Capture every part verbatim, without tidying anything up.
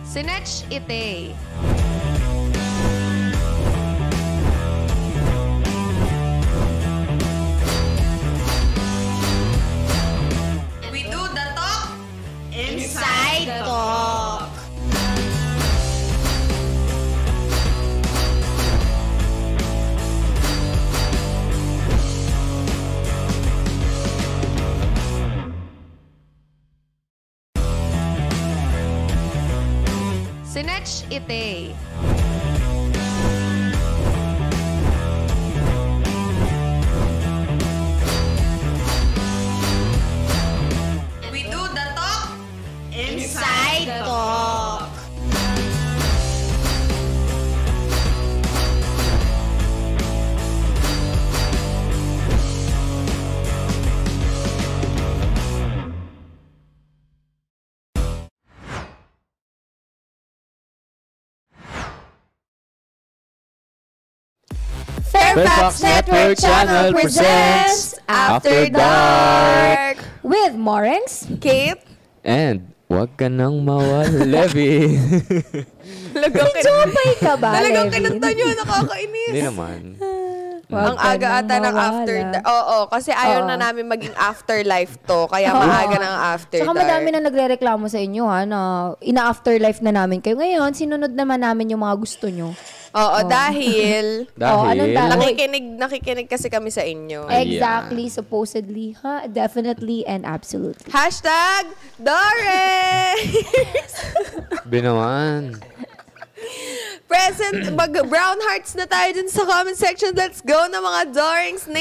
Sinech ite. We do the talk inside talk. Sinech ite. We do the talk inside talk. Fairfax Network Channel presents After Dark with Morengs, Kate, and wag ka nang mawalevi. Talagang Chupay ka ba, Talagang Levin? kinanta nyo, nakakainis. Hindi naman. Ang aga ata ng after dark. Oo, kasi ayaw Oo. na namin maging afterlife to. Kaya maaga ng after Saka dark. madami na nagre-reklamo sa inyo ha, na ina-afterlife na namin kayo. Ngayon, sinunod naman namin yung mga gusto nyo. Oo, dahil... Dahil? Oh, anong dahil? nakikinig, nakikinig kasi kami sa inyo. Exactly, supposedly, ha? Definitely and absolutely. Hashtag Doris! Binaman. Present, mag brown hearts na tayo dun sa comment section. Let's go na mga Dorings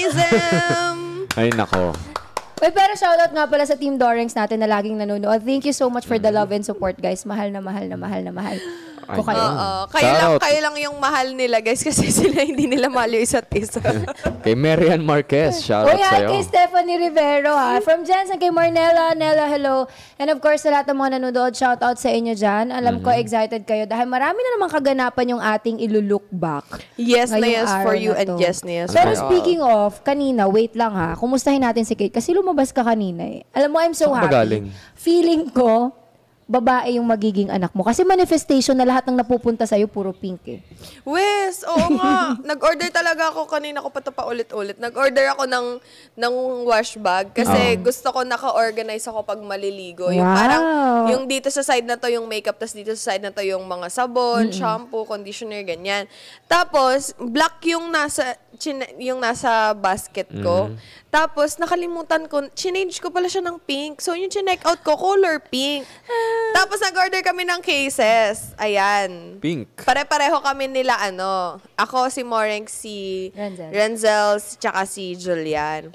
Nationism! Ay, nako. Uy, pero shoutout nga pala sa Team Dorings natin na laging nanonood. Thank you so much for the love and support, guys. Mahal na mahal na mahal na mahal. Ko kayo. Oo, kayo lang, kayo lang yung mahal nila, guys, kasi sila hindi nila mahal yung isa't isa. Kay Marian Marquez, shoutout Uy, hi sa'yo. kay Stephanie Rivero, ha? From Jensen, kay Marnella, Nella, hello. And of course, sa lahat ng mga nanonood, shoutout sa inyo dyan. Alam ko, excited kayo dahil marami na namang kaganapan yung ating ilulook back. Yes na ngayong yes for araw you na and to. yes na yes Pero for speaking of, kanina, wait lang ha, kumustahin natin si Kate kasi lumabas ka kanina eh. Alam mo, I'm so Saan ka happy. galing? Feeling ko, babae yung magiging anak mo. Kasi manifestation na lahat ng napupunta sa'yo, puro pink eh. Wes, oo nga. Nag-order talaga ako kanina ko pa ito pa ulit-ulit. Nag-order ako ng, ng wash bag kasi Oh. gusto ko naka-organize ako pag maliligo. Yung Wow. parang, yung dito sa side na to yung makeup, tas dito sa side na to yung mga sabon, shampoo, conditioner, ganyan. Tapos, black yung nasa, chine- yung nasa basket ko. Tapos, nakalimutan ko, chinage ko pala siya ng pink. So, yung chineck out ko, color pink. Tapos, nag-order kami ng cases. Ayan. Pink. Pare-pareho kami nila, ano. Ako, si Moreng, si Renzel. Renzel, tsaka si Julian.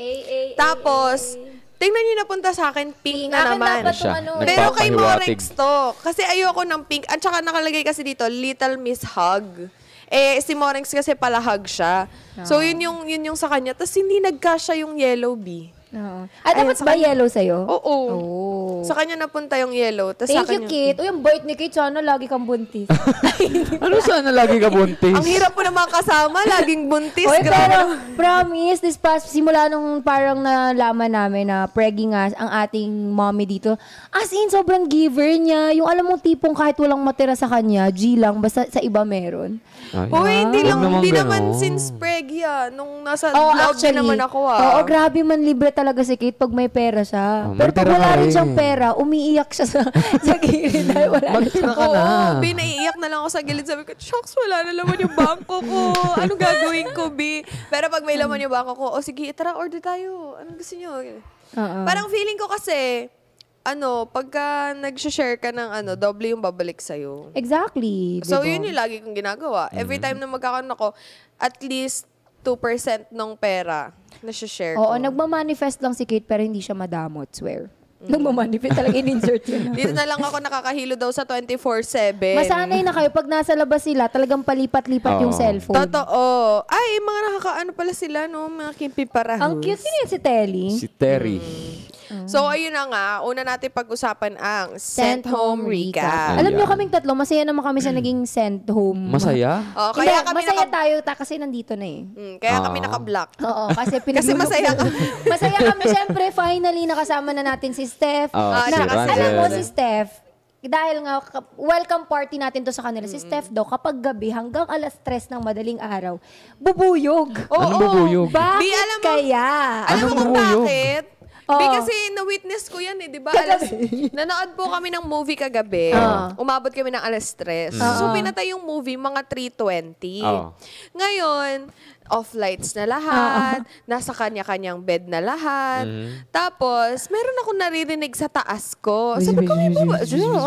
Tapos, tingnan niyo napunta sa akin, pink na Akin naman. dapat Siya. yung ano, Nagpa- Pero kay Nagpapahiwatig. Morex to. Kasi ayoko ng pink. At saka nakalagay kasi dito, Little Miss Hug. Eh, si Morex kasi pala hug siya. So, yun yung, yun yung sa kanya. Tapos, hindi nagkasya yung yellow bee. Oo. At dapat Ayun, sa ba kanya- yellow sa'yo? Oo. Oh. Sa kanya napunta yung yellow. Tas sa Thank akin you, yung Kate. Uy, ang bait ni Kate. Sana lagi kang buntis. Ano sana lagi ka buntis? Ang hirap po na mga kasama. Laging buntis. Oy, Grabe. pero promise, this past, simula nung parang nalaman namin na preggy nga ang ating mommy dito, as in, sobrang giver niya. Yung alam mong tipong kahit walang matira sa kanya, G lang, basta sa iba meron. Ay, Uy, hindi Huwag lang, naman hindi naman ganon. since preggy ah. Nung nasa Oh, loob din naman ako ah. Oo, grabe man libre talaga si Kate pag may pera siya. Oh, pero pag magtira wala ka rin rin. siyang pera, umiiyak siya sa, sa gilid dahil wala rin Magtira siyang ka na. Oo, Bi, naiiyak na lang ako sa gilid. Sabi ko, shucks, wala na laman yung bangko ko. Anong gagawin ko, Bi? Pero pag may laman yung bangko ko, o sige, tara, order tayo. Anong gusto nyo? Oo. Parang feeling ko kasi, ano, pagka nag-share ka ng ano, doble yung babalik sa'yo. Exactly. So, diba? yun yung lagi kong ginagawa. Every time na magkakaroon ako, at least two percent ng pera na share ko. Oo, nagmamanifest lang si Kate pero hindi siya madamot, swear. Nagmamanifest talaga, in-insert yun. Dito na lang ako nakakahilo daw sa twenty-four seven. Masanay na kayo, pag nasa labas sila, talagang palipat-lipat yung Oo. cellphone. Totoo. Ay, mga nakakaano pala sila, no? Mga kimpiparahos. Ang cute din yun si Telly. Si Terry. So, ayun na nga. Una natin pag-usapan ang Sent Sent Home Home Recap. Alam Ayan. nyo kaming tatlo, masaya naman kami sa naging sent home. Masaya? Oh, Hindi, kaya kami masaya naka... tayo ta, kasi nandito na eh. Mm, kaya kami Ah. naka-block. Oo, kasi Kasi pinaglulok- masaya ka. Masaya kami, syempre, finally nakasama na natin si Steph. Oh, Ah, si nakasama. Alam mo Ranzel. si Steph, dahil nga, welcome party natin to sa kanila. Si Steph daw, kapag gabi, hanggang alas tres ng madaling araw, bubuyog. Oo, Anong bubuyog? Bakit Di, alam mo- kaya? Alam mo Anong kung bubuyog? bakit? Oo. Di kasi na-witness ko yan eh, di ba? Alas, nanood po kami ng movie kagabi. Oo. Umabot kami ng alas tres. Oo. So, pinatay yung movie mga three twenty. Oo. Ngayon, off lights na lahat. Nasa kanya-kanyang bed na lahat. Mhm. Tapos, meron akong naririnig sa taas ko. Sabi ko, may baba.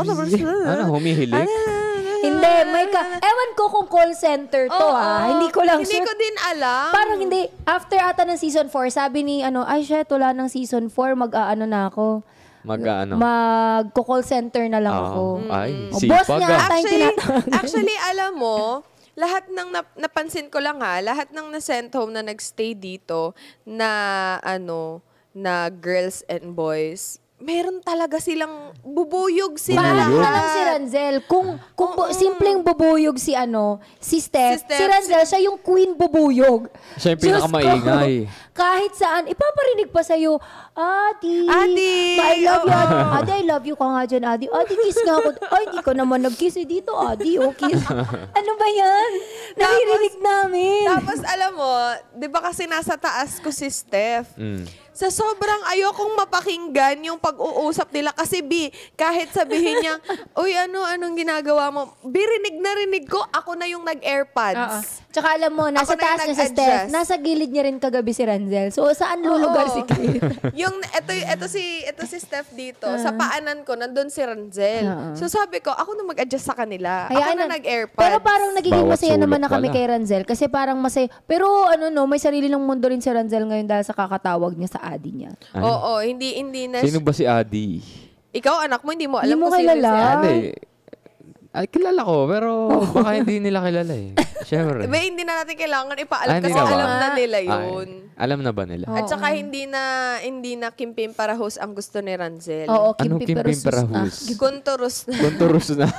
Ano, humihilik? Hindi, may ka... Ewan ko kung call center to Oo. ah. Hindi ko lang Hindi sure. ko din alam. Parang hindi. After ata ng season four, sabi ni, ano, ay shit, wala ng season four, mag-aano na ako. Mag-ano? Mag-call center na lang Ah, ako. Ay, O, boss sipag niya ah. ata yung Actually, tinatawag. actually, alam mo, lahat ng nap- napansin ko lang ha, lahat ng na-sent home na nagstay dito na ano, na girls and boys, meron talaga silang bubuyog sila. Parang Bubuyog? na lang si Ranzel. Kung, kung bu- simpleng bubuyog si ano, si Steph, Si si, Steph, Ranzel, siya yung queen bubuyog. Siya yung Diyos pinakamaingay. ko, kahit saan, ipaparinig pa sa'yo, Adi, Adi, I love you, Adi. oo. Adi, I love you ka nga dyan, Adi. Adi, kiss nga ako. Ay, di ka naman nag-kiss eh dito, Adi. O, kiss. Ano ba yan? Naririnig namin. Tapos alam mo, di ba kasi nasa taas ko si Steph? Mm. Sa sobrang ayokong mapakinggan yung pag-uusap nila kasi B, kahit sabihin niya, uy, ano, anong ginagawa mo? B, rinig na rinig ko, ako na yung Oo. nag-airpods. Tsaka alam mo, nasa Ako na yung taas niya si Steph, nag-adjust. nasa gilid niya rin kagabi si Ranzel. So, saan lulugar Oo. si Kate? yung, eto, eto si, eto si Steph dito, sa paanan ko, nandun si Ranzel. Oo. So sabi ko, ako na mag-adjust sa kanila. Hayaan ako na na- nag-airpods. Pero parang nagiging Bawat masaya naman na sulok kami pala. kay Ranzel kasi parang masaya. Pero ano no, may sarili ng mundo rin si Ranzel ngayon dahil sa kakatawag niya sa adi niya. Ay. Oo, hindi, hindi na. Sino ba si Adi? Ikaw, anak mo, hindi mo Hindi alam mo kung sino kilala? si Adi. Hindi. Ay, kilala ko, pero baka hindi nila kilala eh. Siyempre. Iba, hindi na natin kailangan ipaalam Ah, hindi kasi na ba? alam na nila Ay, yun. alam na ba nila? Oo. At saka hindi na hindi na Kimpim para host ang gusto ni Ranzel. Oo, Anong Kimpi Kimpim pero sus- Parahus? Kunturus na. Konturus na.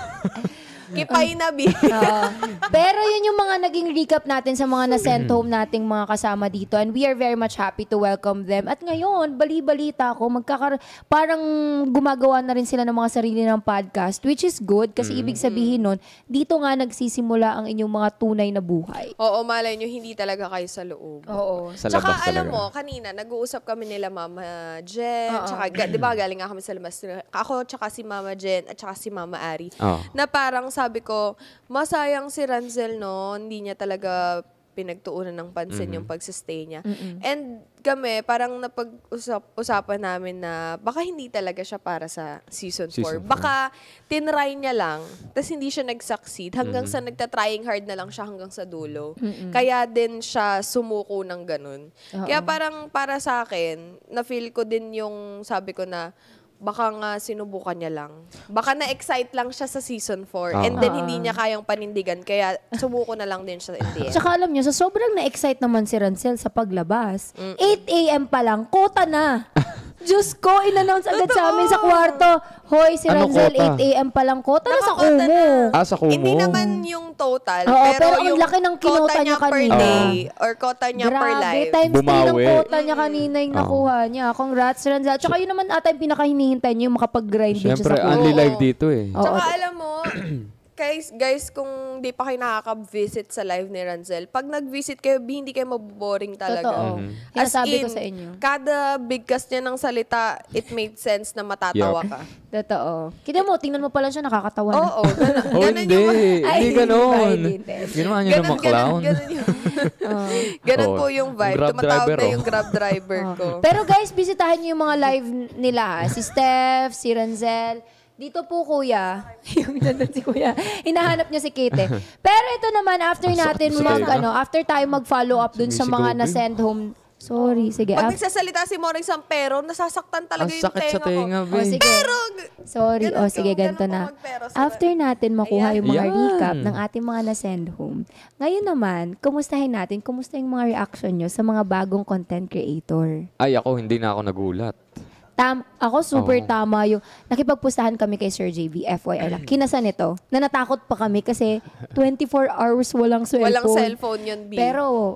Kipay na, bi. Oo. Pero yun yung mga naging recap natin sa mga na-send home nating mga kasama dito and we are very much happy to welcome them. At ngayon, bali-balita ko, magkakar parang gumagawa na rin sila ng mga sarili ng podcast, which is good kasi ibig sabihin nun, dito nga nagsisimula ang inyong mga tunay na buhay. Oo, malay nyo, hindi talaga kayo sa loob. Oo. Sa Tsaka labas alam talaga. mo, kanina, nag-uusap kami nila Mama Jen, Oo. tsaka, ga- di ba, galing nga kami sa labas. Ako, tsaka si Mama Jen, at tsaka si Mama Ari. Oo. Na parang sabi ko, masayang si Ranzel, no? Hindi niya talaga pinagtuunan ng pansin yung pagsistay niya. And kami, parang napag-usapan namin na baka hindi talaga siya para sa season four. Season four. Baka tinry niya lang, tapos hindi siya nag-succeed hanggang sa nagta-trying hard na lang siya hanggang sa dulo. Kaya din siya sumuko ng ganun. Kaya parang para sa akin, na-feel ko din yung sabi ko na baka nga sinubukan niya lang. Baka na-excite lang siya sa season four Ah. and then hindi niya kayang panindigan kaya sumuko na lang din siya in the end. Tsaka alam nyo, sa sobrang na-excite naman si Rancel sa paglabas, eight a.m. pa lang, kota na. Diyos ko, in-announce agad sa amin sa kwarto. Hoy, si Ano Rancel, kota? eight a.m. pa lang, kota na sa Nakakota Kumu. na. Ah, sa Kumu. Hindi naman yung total, Oo, pero, pero ang yung laki ng kinota kota niya per kanina. day or kota niya per Grabe, live. times three ng Bumawi. kota niya kanina yung Oo. nakuha niya. Congrats, Rancel. Tsaka yun naman ata yung pinaka-hinihintay niyo, yung makapag-grind din siya Siyempre, sa Kumu. only Oo. live dito eh. Oo. Tsaka alam mo, guys, guys, kung di pa kayo nakaka-visit sa live ni Ranzel, pag nag-visit kayo, hindi kayo maboboring talaga. Totoo. Mhm. As Sinasabi ko in, sa inyo. kada bigkas niya ng salita, it made sense na matatawa Yup. ka. Totoo. Kita mo, tingnan mo pala siya, nakakatawa na. Oo, ganun, Oh, ganun hindi. yung... Ay, Hindi ganon. ay, hindi. Ginawa niyo ng mga clown. Ganun, ganun, yung, Oo. ganun Oo. po yung vibe. Grab Tumatawag driver, na oh. yung grab driver ko. Pero guys, bisitahin niyo yung mga live nila. ha. Si Steph, si Ranzel. Dito po, kuya. Yung nandun si kuya. Hinahanap niya si Kate. eh. Pero ito naman, after natin Sige mag, ka. ano, after tayo mag-follow up dun sa mga Sumisigaw, na-send home. Sorry, sige. Pag af- nagsasalita si Morning Sampero, nasasaktan talaga Ang yung sakit tenga sa tenga, ko. oh, be. sige. Pero, Sorry. Ganun O, ko, sige, ganun ganito ko na. magpero sa- After natin makuha yung mga Ayan. recap ng ating mga na-send home, ngayon naman, kumustahin natin, kumusta yung mga reaction nyo sa mga bagong content creator? Ay, ako, hindi na ako nagulat. Tam, ako super Oo. tama yung nakipagpustahan kami kay Sir J V, F Y I lang. Kinasan ito, na natakot pa kami kasi twenty-four hours walang cellphone. walang cellphone yun, B. Pero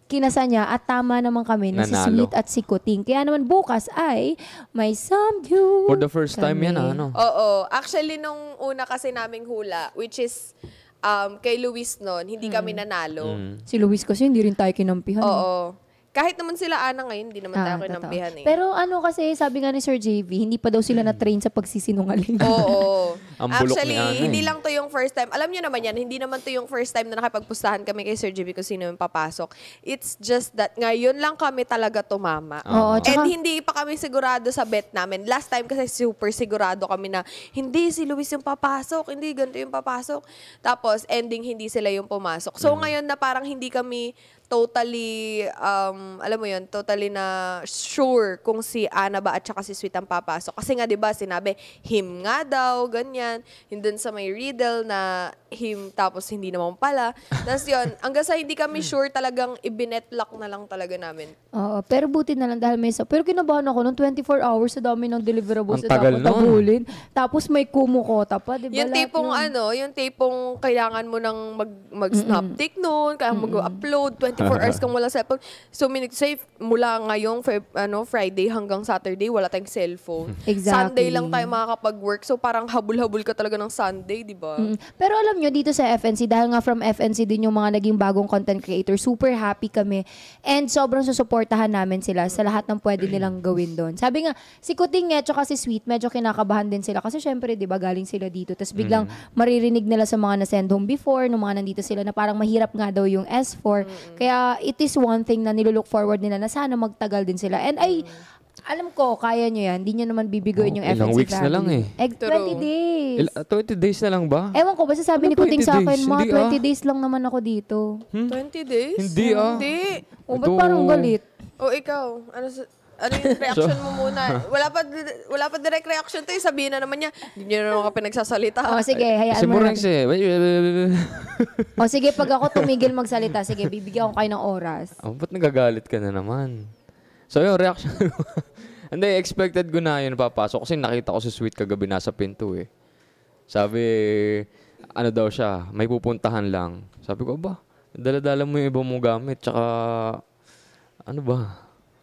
kinasa niya at tama naman kami na si Nanalo. Sweet at si Kuting. Kaya naman bukas ay may samgyup. For the first time kami. yan, ah, ano? Oo. Actually, nung una kasi naming hula, which is um, kay Luis noon, hindi kami nanalo. Mm. Si Luis kasi hindi rin tayo kinampihan. eh. Oo. Kahit naman sila Ana ngayon, hindi naman tayo Ah, kinampihan totoo. eh. Pero ano kasi, sabi nga ni Sir J V, hindi pa daw sila na-train sa pagsisinungaling. Oo. Ang bulok Actually, ni Ana, hindi eh. lang to yung first time. Alam niyo naman yan, hindi naman to yung first time na nakipagpustahan kami kay Sir J B kung sino yung papasok. It's just that ngayon lang kami talaga tumama. Oo, And tsaka- hindi pa kami sigurado sa bet namin. Last time kasi super sigurado kami na hindi si Luis yung papasok, hindi ganito yung papasok. Tapos ending hindi sila yung pumasok. So ngayon na parang hindi kami totally, um, alam mo yun, totally na sure kung si Ana ba at saka si Sweet ang papasok. Kasi nga, di ba, sinabi, him nga daw, ganyan. Yung dun sa may riddle na him, tapos hindi naman pala. Tapos yun, hanggang sa hindi kami sure, talagang ibinetlock na lang talaga namin. Oo, pero buti na lang dahil may sa... Pero kinabahan ako nung twenty-four hours sa dami ng deliverables Ang na tagal dapat nun. tabulin. Tapos may kumukota pa, di ba? Yung Lahat tipong yun. ano, yung tipong kailangan mo nang mag, mag-snap take noon, kaya mag-upload, twenty-four hours kang wala cellphone. So, minig say, mula ngayong Fe- ano, Friday hanggang Saturday, wala tayong cellphone. Exactly. Sunday lang tayo makakapag-work. So, parang habul-habul ka talaga ng Sunday, di ba? Mm. Pero alam nyo, dito sa F N C, dahil nga from F N C din yung mga naging bagong content creator, super happy kami. And sobrang susuportahan namin sila sa lahat ng pwede nilang gawin doon. Sabi nga, si Kuting at saka si Sweet, medyo kinakabahan din sila. Kasi syempre, di ba, galing sila dito. Tapos biglang maririnig nila sa mga na-send home before, nung mga nandito sila, na parang mahirap nga daw yung S four. Kaya it is one thing na nilulook forward nila na sana magtagal din sila. And ay, alam ko, kaya nyo yan. Hindi nyo naman bibiguin Oh, yung F N C ilang weeks na family. lang eh. Eh, twenty True. days. Il- twenty days na lang ba? Ewan ko, basta sabi Ano ni Kuting sa twenty akin, days? mga Hindi, twenty ah. days lang naman ako dito. twenty days? Hindi, ah. Hindi. O, ba't Ito- parang galit? O, ikaw, ano sa... Ano yung reaction mo muna? Wala pa wala pa direct reaction to eh. Sabihin na naman niya, hindi niyo na naman ka pinagsasalita. O, sige, hayaan Si mo na. Murang si... O, sige, pag ako tumigil magsalita, sige, bibigyan ko kayo ng oras. Oh, ba't nagagalit ka na naman? So, yung reaction ko. Hindi, expected ko na yun papasok. Kasi nakita ko si Sweet kagabi nasa pinto eh. Sabi, ano daw siya, may pupuntahan lang. Sabi ko, ba, dala-dala mo yung ibang mong gamit. Tsaka, ano ba?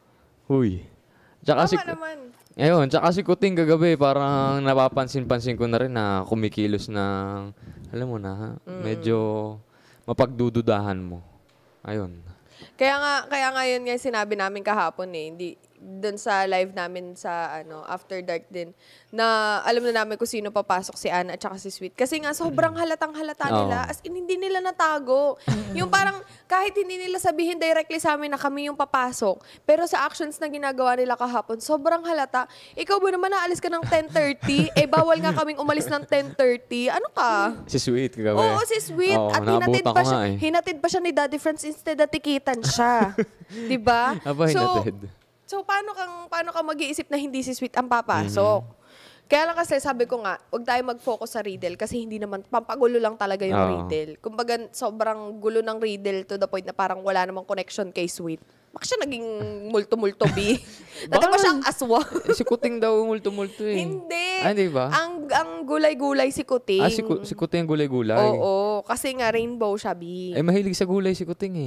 Huy. Tsaka Tama si, naman. ayun, tsaka si Kuting kagabi, parang napapansin-pansin ko na rin na kumikilos ng, alam mo na, medyo mapagdududahan mo. Ayun. Kaya nga, kaya nga yun nga yung sinabi namin kahapon eh. Hindi, doon sa live namin sa ano After Dark din, na alam na namin kung sino papasok, si Ana at saka si Sweet. Kasi nga, sobrang halatang halata nila. Oo. As in, hindi nila natago. Yung parang, kahit hindi nila sabihin directly sa amin na kami yung papasok, pero sa actions na ginagawa nila kahapon, sobrang halata. Ikaw ba naman naalis ka ng ten thirty? Eh, bawal nga kaming umalis ng ten thirty. Ano ka? Si Sweet kagabi. Oo, si Sweet. Oo, At hinatid naabutan pa ko siya, nga eh. hinatid pa siya ni Daddy Franz instead na tikitan siya. 'Di ba? Aba, hinatid. So, paano kang paano ka mag-iisip na hindi si Sweet ang papasok? Kaya lang kasi sabi ko nga, huwag tayo mag-focus sa riddle kasi hindi naman, pampagulo lang talaga yung Oo. riddle. Kumbaga, sobrang gulo ng riddle to the point na parang wala namang connection kay Sweet. Bakit siya naging multo-multo B? Dati pa siyang aswa. Eh, si Kuting daw multo-multo eh. Hindi. Ah, di ba? Ang, ang gulay-gulay si Kuting. Ah, si, Ku- si Kuting ang gulay-gulay. Oo, kasi nga rainbow siya, B. Eh, mahilig sa gulay si Kuting eh.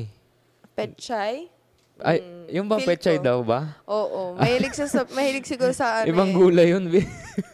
Petchay? Ay, yung ba feel pechay ko. daw ba? Oo, mahilig siya sa, mahilig siguro sa ano Ibang eh. gulay yun, be.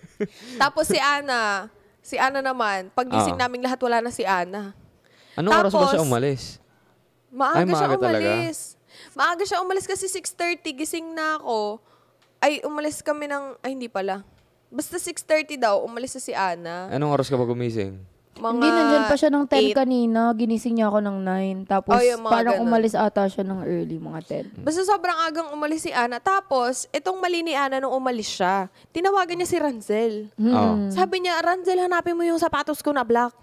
Tapos si Ana, si Ana naman, pagising Ah. naming lahat wala na si Ana. Anong oras ba Tapos, siya umalis? Maaga, Ay, siya maaga talaga? umalis. Maaga siya umalis kasi six thirty, gising na ako. Ay, umalis kami ng, ay hindi pala. Basta six thirty daw, umalis na si Ana. Anong oras ka ba gumising? Mga Hindi, nandyan pa siya ng ten eight. kanina. Ginising niya ako ng nine. Tapos Oh, yung mga parang ganun. umalis ata siya ng early, mga ten. Basta sobrang agang umalis si Ana. Tapos, itong mali ni Ana nung umalis siya, tinawagan niya si Ranzel. Oo. Sabi niya, Ranzel, hanapin mo yung sapatos ko na black.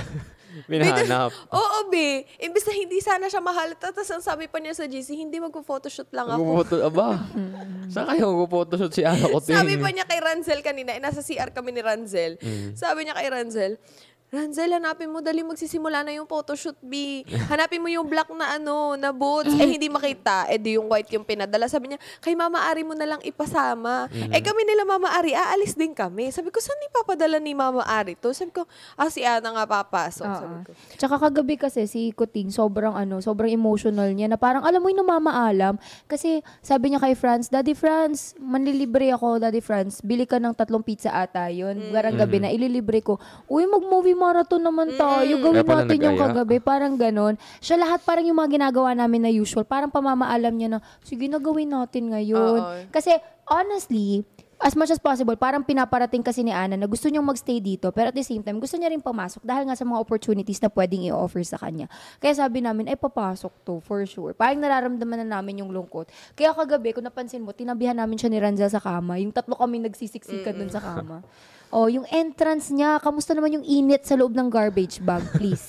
Minahanap. Oo, be. Imbis na hindi sana siya mahal. Tapos ang sabi pa niya sa G C, hindi magpo-photoshoot lang ako. Magpupoto, aba. Saan kayo magpuphotoshoot si Ana Kuting? Sabi pa niya kay Ranzel kanina, eh, nasa C R kami ni Ranzel. Sabi niya kay Ranzel, Ranzel, hanapin mo, dali magsisimula na yung photoshoot, B. Hanapin mo yung black na ano, na boots. Eh, hindi makita. Eh, di yung white yung pinadala. Sabi niya, kay Mama Ari mo na lang ipasama. Mm-hmm. Eh, kami nila Mama Ari, aalis din kami. Sabi ko, saan ipapadala ni Mama Ari to? Sabi ko, ah, si Ana nga papasok. Uh-huh. Sabi ko. Tsaka kagabi kasi, si Kuting, sobrang ano, sobrang emotional niya na parang, alam mo yung namamaalam. Kasi, sabi niya kay Franz, Daddy Franz, manlilibre ako, Daddy Franz. Bili ka ng tatlong pizza ata yun. Mm-hmm. Garang gabi na, ililibre ko. Uy, mag-movie marathon naman tayo. Mm. Gawin natin yung kagabi. Parang ganon. Siya lahat parang yung mga ginagawa namin na usual. Parang pamamaalam niya na, sige na gawin natin ngayon. Uh-oh. Kasi honestly, as much as possible, parang pinaparating kasi ni Ana na gusto niyang magstay dito. Pero at the same time, gusto niya rin pumasok dahil nga sa mga opportunities na pwedeng i-offer sa kanya. Kaya sabi namin, ay papasok to, for sure. Parang nararamdaman na namin yung lungkot. Kaya kagabi, kung napansin mo, tinabihan namin siya ni Ranzel sa kama. Yung tatlo kami nagsisiksikan dun sa kama. Oh, yung entrance niya, kamusta naman yung init sa loob ng garbage bag, please?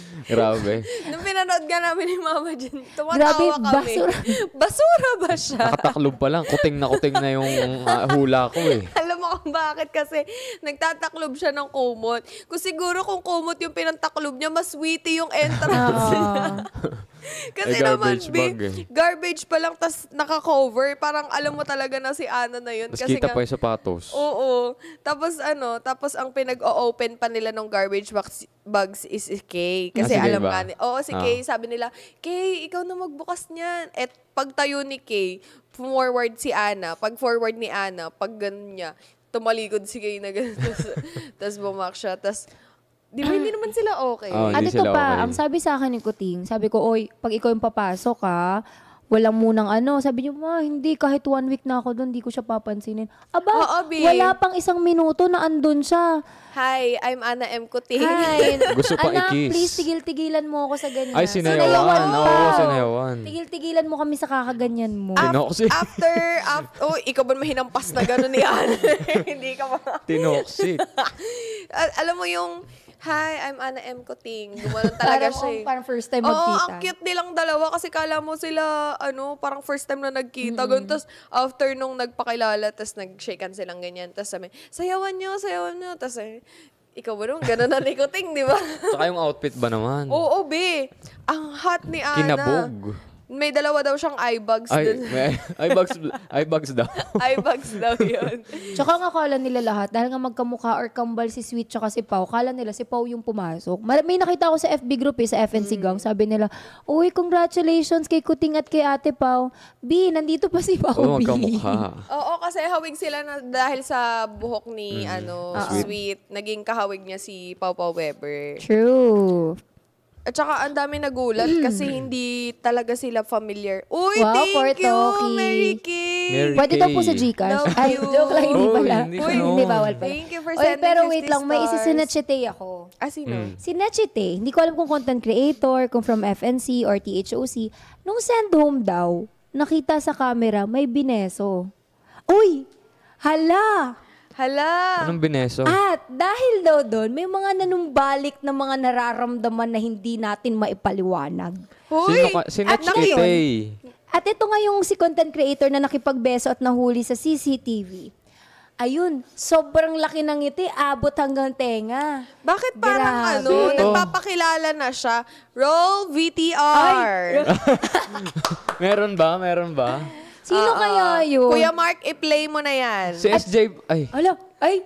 Grabe. Nung pinanood nga namin ni Mama dyan, tumatawa Grabe, kami. basura. Basura ba siya? Nakataklob pa lang. Kuting na kuting na yung uh, hula ko eh. Alam mo kung bakit? Kasi nagtataklob siya ng kumot. Kung siguro kung kumot yung pinantaklob niya, mas witty yung entrance niya. Kasi naman, B, eh. garbage pa lang, tas naka-cover. Parang alam mo talaga na si Ana na yun. Tas kasi kita nga, pa yung sapatos. Oo. Tapos ano, tapos ang pinag-o-open pa nila ng garbage box, bags is si Kay. Kasi ah, si alam ba? nga ni, oo, si ah. Kay, sabi nila, Kay, ikaw na magbukas niyan. At pagtayo ni Kay, forward si Ana. Pag forward ni Ana, pag ganun niya, tumalikod si Kay na ganun. Tapos bumak siya. Tapos, di ba hindi naman sila okay? Oh, At ito pa, okay. ang sabi sa akin ni Kuting, sabi ko, oy, pag ikaw yung papasok ha, walang munang ano. Sabi niyo, ma, hindi, kahit one week na ako doon, hindi ko siya papansinin. Aba, Oo, B. wala pang isang minuto na andun siya. Hi, I'm Ana M. Kuting. Hi. Gusto pa Anak, i-kiss. please, tigil-tigilan mo ako sa ganyan. Ay, sinayawan. Oo, pa. sinayawan. Tigil-tigilan mo kami sa kakaganyan mo. Af- Tinoksi. after, after, oh, ikaw ba mahinampas na gano'n ni Ana? Hindi ka ba? Tinoksi. Al- alam mo yung, hi, I'm Ana M. Kuting. Gumanon talaga parang, siya. oh, parang first time Oo, magkita. ang cute nilang dalawa kasi kala mo sila, ano, parang first time na nagkita. Mm-hmm. Tapos, after nung nagpakilala, tapos nag-shakean silang ganyan. Tapos sabi, sayawan nyo, sayawan nyo. Tapos, eh, ikaw ba naman, gano'n na ni Kuting, di ba? Saka yung outfit ba naman? Oo, be. Ang hot ni Ana. Kinabog. May dalawa daw siyang eye bags Ay, dun. may, eye bags, eye bags daw. Eye bags daw yun. Tsaka nga kala nila lahat, dahil nga magkamukha or kambal si Sweet tsaka si Pau, kala nila si Pau yung pumasok. May nakita ko sa F B group eh, sa F N C mm. Gang, sabi nila, uy, congratulations kay Kuting at kay Ate Pau. B, nandito pa si Pau, Oo, B. magkamukha. Oo, kasi hawig sila na dahil sa buhok ni mm. ano Uh-oh. Sweet. Naging kahawig niya si Pau Pau Weber. True. At saka ang dami nagulat kasi hindi talaga sila familiar. Uy, Wow, thank for you, talkie. Mary Kay. Mary Pwede Kay. daw po sa Gcash. Love Ay, you. joke lang, hindi Uy, pala. hindi Uy, ganun. hindi bawal pala. Thank you for Oy, sending pero fifty wait lang, may isa si stars. Nachete ako. Ah, sino? Mm. Si Nachete, hindi ko alam kung content creator, kung from F N C or T H O C. Nung send home daw, nakita sa camera, may bineso. Uy! Hala! Hala. Anong bineso? At dahil daw doon, may mga nanumbalik na mga nararamdaman na hindi natin maipaliwanag. Huy! Sino ka? Si At Nachete. ngayon, At ito nga yung si content creator na nakipagbeso at nahuli sa C C T V. Ayun, sobrang laki ng ngiti, abot hanggang tenga. Bakit parang Grabe. ano, nagpapakilala na siya? Roll V T R. Meron ba? Meron ba? Sino Oo. kaya yun? Kuya Mark, i-play mo na yan. Si S J, ay, Alo, ay.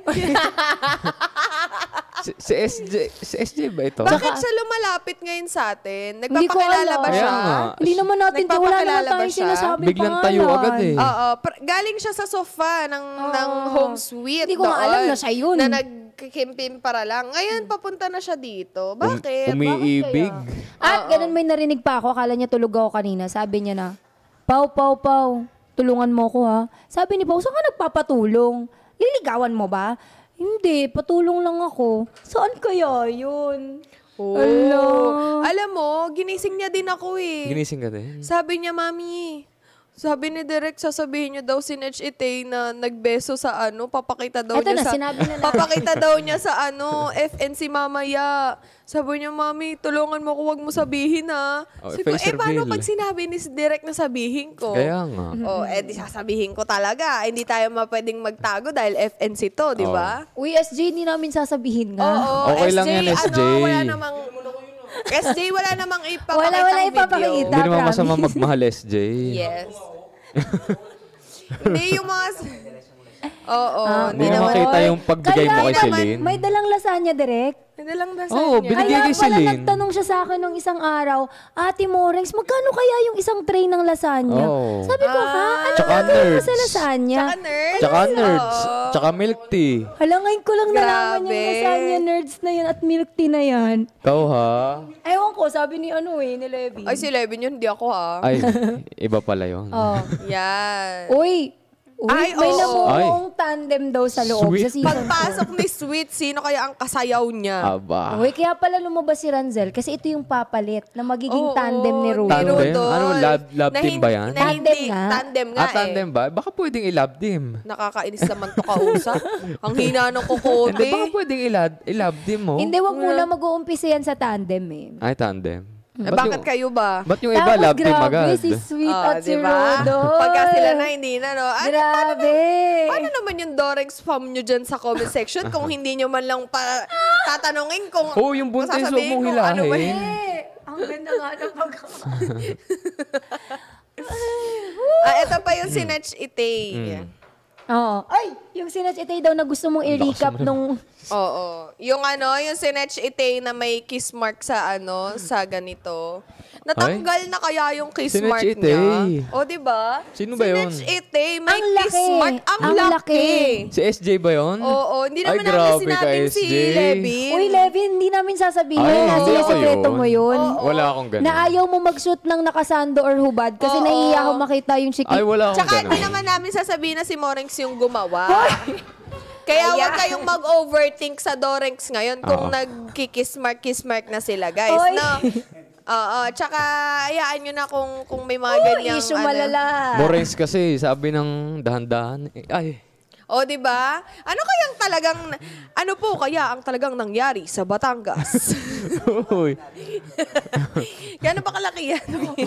si, si S J, si S J ba ito? Bakit siya lumalapit ngayon sa atin? Hindi ko Nagpapakilala alam. ba Kaya siya? nga. Hindi naman natin, wala Nagpapakilala naman ba tayong siya? sinasabing Biglang tayo pangalan. agad eh. Oo. Pr- galing siya sa sofa ng, ng home suite. Hindi ko nga doon, alam na siya yun. Na nagkikimpim para lang. Ngayon, papunta na siya dito. Bakit? Um, umiibig. At ganun may narinig pa ako, akala niya tulog ako kanina. Sabi niya na, Pau, Pau, Pau, tulungan mo ko ha. Sabi ni Pau, saan ka nagpapatulong? Liligawan mo ba? Hindi, patulong lang ako. Saan kaya yun? Oh. Ala. Alam mo, ginising niya din ako eh. Ginising ka din. Sabi niya, Mami, Sabi ni Derek, sasabihin niyo daw si Nech Itay na nagbeso sa ano, papakita daw Eto niya na, sa... sinabi na lang. Papakita daw niya sa ano, F N C mamaya. Sabi niya, Mami, tulungan mo ko, wag mo sabihin ha. Oh, Sabi ko, face eh paano reveal. pag sinabi ni Derek na sabihin ko? Kaya nga. Oh, eh di sasabihin ko talaga. Hindi tayo mapwedeng magtago dahil F N C to, di ba? Uy, S J, hindi namin sasabihin nga. Oo, Okay S J, lang yan, S J. ano, wala namang... S J, wala namang ipapakita Wala, wala ipapakita. Hindi naman promise. masama magmahal, S J. Yes. Hindi yung mga... Oo, Ah, Hindi hindi na naman. makita yung pagbigay mo kay Kaya Celine. May dalang lasagna, Direk. Hindi lang daw sa Oo, niya. binigay Kaya kay pala Celine. nagtanong siya sa akin nung isang araw, Ate Morengs, magkano kaya yung isang tray ng lasagna? Oo. Sabi ko, ha? Ano Tsaka gagawin mo nerds. sa lasagna? Tsaka nerds. Tsaka nerds. Oo. Tsaka milk tea. Hala, ngayon ko lang nalaman yung Grabe. lasagna nerds na yan at milk tea na yan. Ikaw ha? Ewan ko, sabi ni ano eh, ni Levi. Ay, si Levin yun, hindi ako ha. Ay, iba pala yun. Oh. Yan. Uy, uy, Ay, may oo. namumong tandem daw sa loob. Sweet. Sa season Pagpasok ni Sweet, sino kaya ang kasayaw niya? Aba. Uy, kaya pala lumabas si Ranzel kasi ito yung papalit na magiging Oo, tandem ni Rudy. Tandem? Rudolph. Ano, love, love Na team hin- ba yan? Na hindi, Tandem nga. Tandem nga Ah, tandem eh. ba? Baka pwedeng i-love team. Nakakainis naman to kausap. Ang hina ng kukote. Hindi, baka pwedeng i-love, i-love team mo. Hindi, wag muna mag-uumpisa yan sa tandem eh. Ay, tandem. Eh, Ba't bakit yung- kayo ba? Ba't yung iba Tapos love team grabe, agad? si Sweet Ah, at si diba? Rodolph. Pagka sila na, hindi na, no? Ano, Grabe. paano naman yung Dorex spam nyo dyan sa comment section kung hindi nyo man lang pa tatanungin kung... Oo, yung buntis, kung sasabihin huwag mong kung ano ba hilahin. yun? Eh, ang ganda nga ng pag... Ah, ito pa yung si Nech Itay. Mm. Oo. Ay, yung sinatch itay daw na gusto mong i-recap nung... Oo. Yung ano, yung si Nech Itay na may kiss mark sa ano, sa ganito. Natanggal na kaya yung kiss Si Nech mark Itay. niya. O, diba? Sino ba si yun? Si Nech Itay, may Ang kiss laki. mark. Ang, Ang laki. laki. Si S J ba yun? Oo, hindi Ay, naman namin grabe ka, sinabing si S J. Levin. Uy, Levin, hindi namin sasabihin. Ay, Nasa hindi ako sekreto yun. mo yun. Wala akong ganun. Na ayaw mo mag-shoot ng nakasando or hubad kasi Oo. nahihiya ako makita yung chiki. Ay, wala akong Tsaka ganun. hindi naman namin sasabihin na si Morenx yung gumawa. Kaya huwag kayong mag-overthink sa Dorenx ngayon kung Oo. nag-kiss mark, kiss mark na sila, guys. Oy. No? Oo, tsaka hayaan nyo na kung, kung may mga Uy, ganyang... issue ano. malala. Morens kasi, sabi ng dahan-dahan. eh, Ay, O, di ba? Ano kayang talagang... Ano po kaya ang talagang nangyari sa Batangas? uy. Gano'n ba kalaki yan?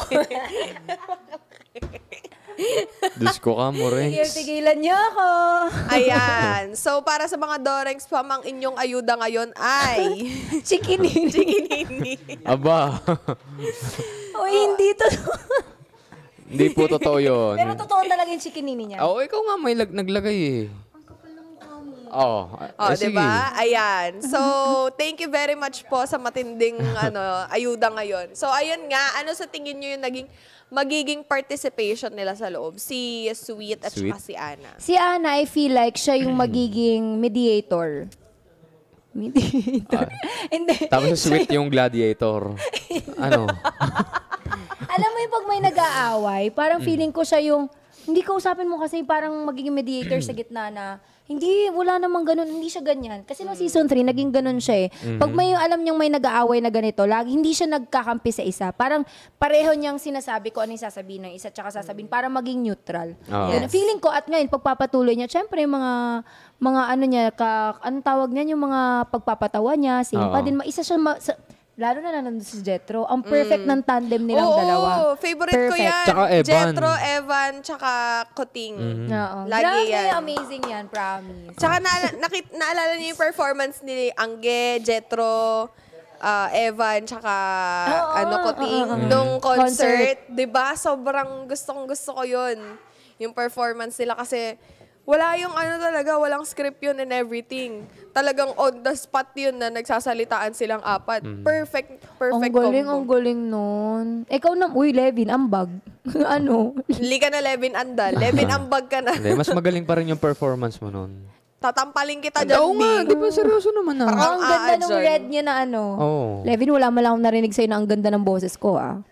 Diyos ko ka, Sige, Morens. tigilan niyo ako. Ayan. So, para sa mga Dorenx fam, ang inyong ayuda ngayon ay... Chikinini. Chikinini. Aba. Uy, hindi to. Hindi po totoo yun. Pero totoo talaga yung chikinini niya. Oo, ikaw nga may lag- naglagay eh. Oo. Oh, eh, di sige. ba? Ayan. So, thank you very much po sa matinding ano, ayuda ngayon. So, ayun nga, ano sa tingin niyo yung naging magiging participation nila sa loob? Si Sweet at Sweet? saka si Ana. Si Ana, I feel like siya yung magiging mediator. Mediator? Hindi. Tapos si Sweet yung gladiator. Ano? Alam mo yung pag may nag-aaway, parang feeling ko siya yung, hindi kausapin mo kasi parang magiging mediator sa gitna na, hindi, wala namang ganun, hindi siya ganyan. Kasi no season three, naging ganun siya eh. Pag may alam niyang may nag-aaway na ganito, lagi, hindi siya nagkakampi sa isa. Parang pareho niyang sinasabi ko ano yung sasabihin ng isa, tsaka sasabihin, para maging neutral. Oo. Ganun. Feeling ko, at ngayon, pagpapatuloy niya, syempre, yung mga, mga ano niya, ka, anong tawag niya, yung mga pagpapatawa niya, same pa Oo. din, isa siya, ma, sa, lalo na nandun si Jetro. Ang perfect ng tandem nilang Oo, dalawa. favorite ko Perfect. yan. Tsaka Evan. Jetro, Evan, tsaka Kuting. Oo. Lagi Grabe, yan. amazing yan, promise. Tsaka na, nakit, naalala niyo yung performance ni Angge, Jetro, ah, Evan, tsaka Oo, ano, Kuting, oo, oo. nung concert. Concert. 'Di ba? Sobrang gustong gusto ko yun. Yung performance nila kasi wala yung ano talaga, walang script yun and everything. Talagang on the spot yun na nagsasalitaan silang apat. Perfect, perfect Ang galing, combo. ang galing nun. Ikaw na, uy, Levin, ambag. ano? Hindi ka na Levin Andal. Levin Ambag ka na. Hindi, mas magaling pa rin yung performance mo nun. Tatampaling kita dyan, Oo nga, Bing. di ba seryoso naman ah? Parang- Ang ganda ah, ng dyan. red niya na ano. Oo. Levin, wala man lang akong narinig sa'yo na ang ganda ng boses ko, ah.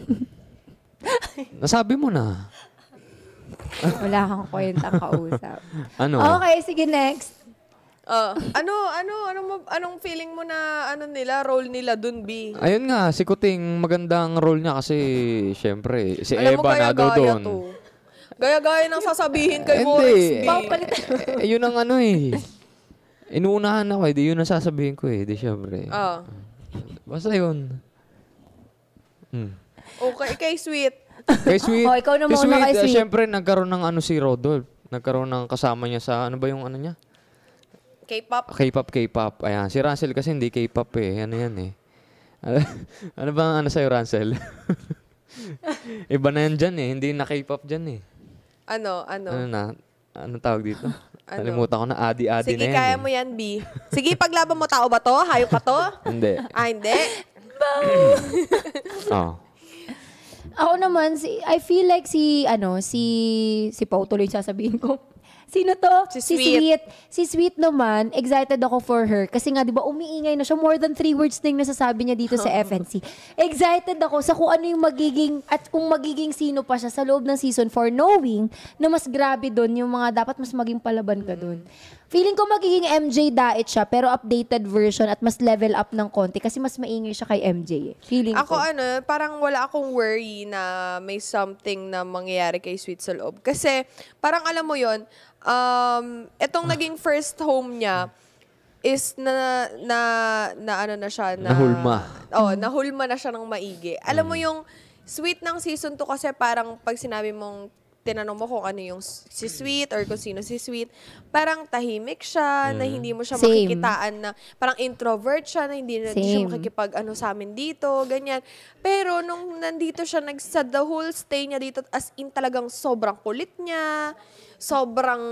Nasabi mo na. Wala kang kwentang kausap. Ano? Okay, sige, next. Oh, ano, ano, anong, anong feeling mo na ano nila, role nila dun, B? Ayun nga, si Kuting magandang role niya kasi syempre, si Alam mo Eva kaya na daw gaya doon. to. Gaya-gaya nang sasabihin kay Hindi. Morris B. Eh, yun ang ano eh. Inuunahan ako eh. Di yun ang sasabihin ko eh. Di syempre. Oh. Basta yun. Hmm. Okay, kay Sweet. Kay Sweet. Oh, ikaw na kay muna kay uh, Sweet. Siyempre, nagkaroon ng ano si Rodolph. Nagkaroon ng kasama niya sa, ano ba yung ano niya? K-pop. K-pop, K-pop. Ayan. Si Russell kasi hindi K-pop eh. Ano yan eh. Ano ba ang ano sa'yo, Russell? Iba na yan dyan eh. Hindi na K-pop dyan eh. Ano, ano? Ano na? Ano tawag dito? Ano? Kalimutan ko na adi-adi Sige, na yan kaya eh. mo yan, B. Sige, paglaban mo, tao ba to? Hayop ka to? Hindi. Ah, hindi? Oh. Ako naman, si, I feel like si, ano, si, si Pau tuloy yung sasabihin ko. Sino to? Si Si Sweet. Sweet. Si Sweet naman, excited ako for her. Kasi nga, di ba, umiingay na siya. More than three words na yung nasasabi niya dito sa F N C. Excited ako sa kung ano yung magiging, at kung magiging sino pa siya sa loob ng season four, knowing na mas grabe doon, yung mga dapat mas maging palaban ka doon. Feeling ko magiging M J dait siya, pero updated version at mas level up ng konti kasi mas maingay siya kay M J. Eh. Feeling Ako ko. ano, parang wala akong worry na may something na mangyayari kay Sweet sa loob. Kasi parang alam mo yon, um, itong naging first home niya is na, na, na ano na siya. Na, Nahulma. Oh, nahulma na siya ng maigi. Alam mo yung Sweet ng season two kasi parang pag sinabi mong tinanong mo kung ano yung si Sweet or kung sino si Sweet, parang tahimik siya, na hindi mo siya Same. makikitaan na parang introvert siya, na hindi, na, hindi siya Same. makikipag ano sa amin dito, ganyan. Pero nung nandito siya, nag, sa the whole stay niya dito, as in talagang sobrang kulit niya, sobrang,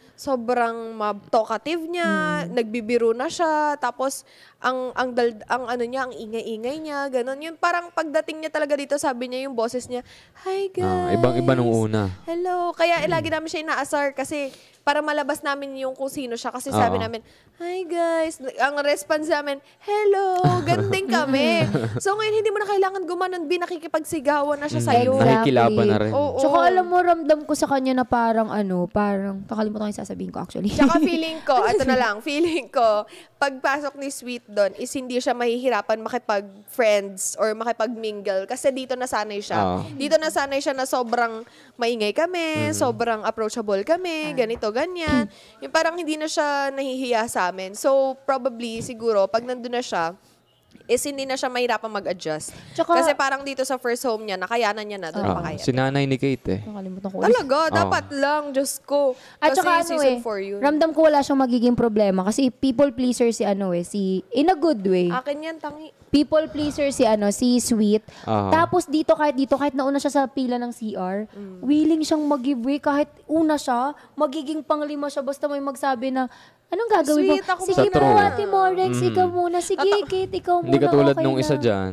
sobrang talkative niya, nagbibiro na siya, tapos ang ang dal, ang ano niya, ang ingay-ingay niya, ganun. Yun parang pagdating niya talaga dito, sabi niya yung boses niya, "Hi guys." Ah, ibang-iba nung una. Hello. Kaya eh, lagi namin siya inaasar kasi para malabas namin yung kung sino siya. Kasi sabi Oo. namin, "Hi guys." Ang response namin, "Hello." Ganun din kami. So ngayon, hindi mo na kailangan gumanon, bin nakikipagsigawan na siya sa'yo. Exactly. Nakikilaban na rin. Oo. Tsaka alam mo, ramdam ko sa kanya na parang ano, parang, kakalimutan ko yung sasabihin ko actually. Tsaka feeling ko, ito na lang, feeling ko, pagpasok ni Sweet doon is hindi siya mahihirapan makipag-friends or makipag-mingle kasi dito nasanay siya. Oo. Dito nasanay siya na sobrang maingay kami, sobrang approachable kami, ganito, ganyan. Yung parang hindi na siya nahihiya sa amin. So, probably, siguro, pag nandun na siya, is hindi na siya mahirapan mag-adjust. Tsaka- Kasi parang dito sa first home niya, nakayanan niya na doon Ah, pakaya. si nanay ni Kate eh. Nakalimutan ko. Talaga, Oo. dapat lang, Diyos ko. At Kasi saka ano season eh, four yun. ramdam ko wala siyang magiging problema kasi people pleaser si ano eh, si, in a good way. Akin yan, tangi. People pleaser si ano, si Sweet. Ah. Tapos dito kahit dito kahit nauna siya sa pila ng C R, willing siyang mag-give way kahit una siya, magiging panglima siya basta may magsabi na anong gagawin Sweet, mo? ako Sige muna. po, Sa true. Ate Morex, Mm. ikaw muna. Sige, Kate, ikaw muna. Hindi katulad okay nung na. isa dyan.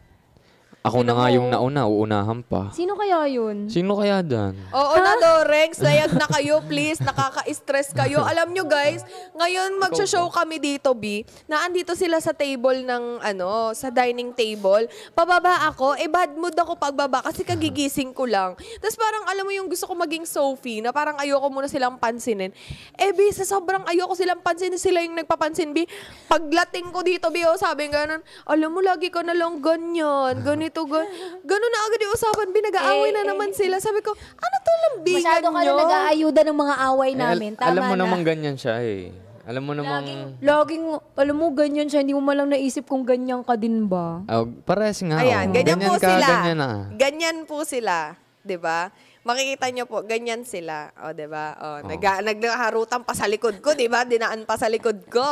Ako Sino na nga mo? yung nauna, uunahan pa. Sino kaya yun? Sino kaya dyan? Oo na do, Rex. Layag na kayo, please. Nakaka-stress kayo. Alam nyo, guys, ngayon magsha-show kami dito, B, na andito sila sa table ng, ano, sa dining table. Pababa ako, eh bad mood ako pagbaba kasi kagigising ko lang. Tapos parang, alam mo yung gusto ko maging Sophie, na parang ayoko muna silang pansinin. Eh, B, sa sobrang ayoko silang pansinin, sila yung nagpapansin, B. Paglating ko dito, B, oh, sabi nga nun, alam mo, lagi ka na lang ganyan, ganito, gan ganun na agad yung usapan, B, nag-aaway Eh, na eh. naman sila. Sabi ko, ano to lambingan Masyado ka na nyo? nag-aayuda ng mga away Eh, namin. al- Tama alam mo na. namang ganyan siya eh. Alam mo namang... Laging, alam mo, ganyan siya. Hindi mo malang naisip kung ganyan ka din ba? Oh, pares nga. Ayan, oh. ganyan, po ka, sila. Ganyan na. Ganyan po sila. 'Di ba? Makikita nyo po, ganyan sila. O, 'di ba? O, nag naghaharutan pa sa likod ko, 'di ba? Dinaan pa sa likod ko.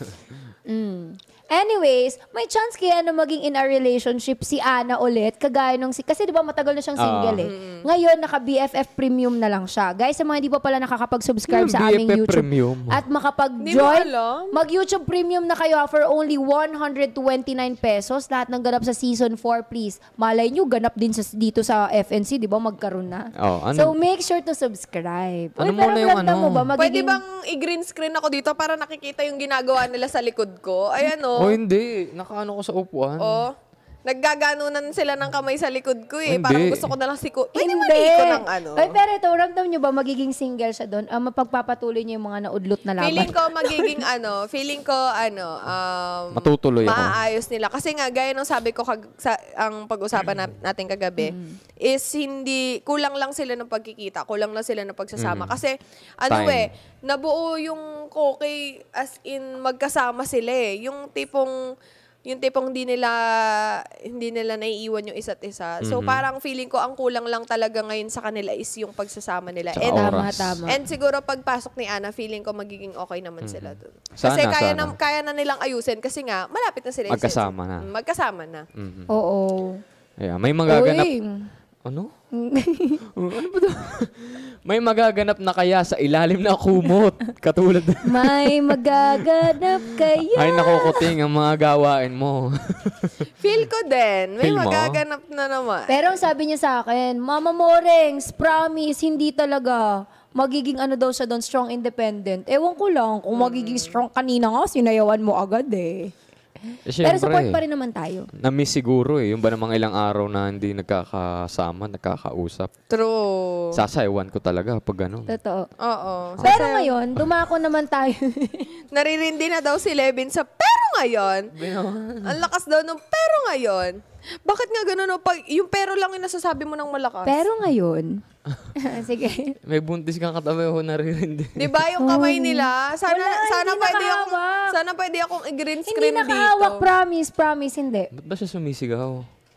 Mm. Anyways, may chance kaya na maging in a relationship si Ana ulit, kagaya nung si... Kasi di ba matagal na siyang single Ah. eh. Ngayon, naka-B F F Premium na lang siya. Guys, sa mga hindi pa pala nakakapag-subscribe Yung sa B F F aming YouTube Premium. at Hindi mo makapag-join, alam? mag-YouTube Premium na kayo for only one hundred twenty-nine pesos. Lahat ng ganap sa Season four, please. Malay nyo, ganap din sa, dito sa F N C, di ba? Magkaroon na. Oh, ano? So, make sure to subscribe. Ano Uy, muna pero yung ramdam ano? mo ba, Pwede magiging... bang i-green screen ako dito para nakikita yung ginagawa nila sa likod ko? Ayan, o. Oh, hindi. Nakaano ko sa upuan. O. naggaganunan sila ng kamay sa likod ko eh. Hindi. Parang gusto ko na lang siko. Pwede Hindi. maniko ng ano. Ay, pero ito, ramdam nyo ba magiging single siya doon? Uh, mapagpapatuloy niyo yung mga naudlot na laban? Feeling ko magiging ano, feeling ko ano, um, Matutuloy ako. maayos nila. Kasi nga, gaya nung sabi ko kag, sa, ang pag-usapan na, natin kagabi, mm. is hindi, kulang lang sila ng pagkikita, kulang lang sila ng pagsasama. Mm. Kasi, ano Time. eh, nabuo yung koke as in magkasama sila eh. Yung tipong, yung tipong hindi nila hindi nila naiiwan yung isa't isa. So, mm-hmm. parang feeling ko ang kulang lang talaga ngayon sa kanila is yung pagsasama nila. Sa and, tama, tama. And siguro pagpasok ni Ana, feeling ko magiging okay naman mm-hmm. sila dun. Sana, kasi kaya sana. na, kaya na nilang ayusin kasi nga, malapit na sila. Magkasama na. Magkasama na. Mm-hmm. Oo. Yeah, may magaganap... Uy. Ano? ano ba ito? May magaganap na kaya sa ilalim na kumot. Katulad. May magaganap kaya. Ay, nakukuting ang mga gawain mo. Feel ko din. May Feel mo? magaganap na naman. Pero ang sabi niya sa akin, Mama Morengs, promise, hindi talaga. Magiging ano daw siya doon, strong independent. Ewan ko lang, kung magiging strong kanina nga, sinayawan mo agad eh. Eh, Pero syempre, support pa rin naman tayo. Na-miss siguro eh. Yung ba namang ilang araw na hindi nagkakasama, nagkakausap. True. Sasayawan ko talaga pag gano'n. Totoo. Oo. Pero ngayon, dumako naman tayo. Naririndi na daw si Levin sa pero ngayon. Ang lakas daw nung pero ngayon. Bakit nga gano'n? No? Pag, yung pero lang yung nasasabi mo ng malakas. Pero ngayon, sige. May buntis kang katabi ako naririndi. Di ba yung kamay nila? Sana, Wala, sana hindi pwede akong, nakahawak. sana pwede akong i-green Hindi screen dito. nakahawak, promise, promise, hindi. Ba't ba siya sumisigaw?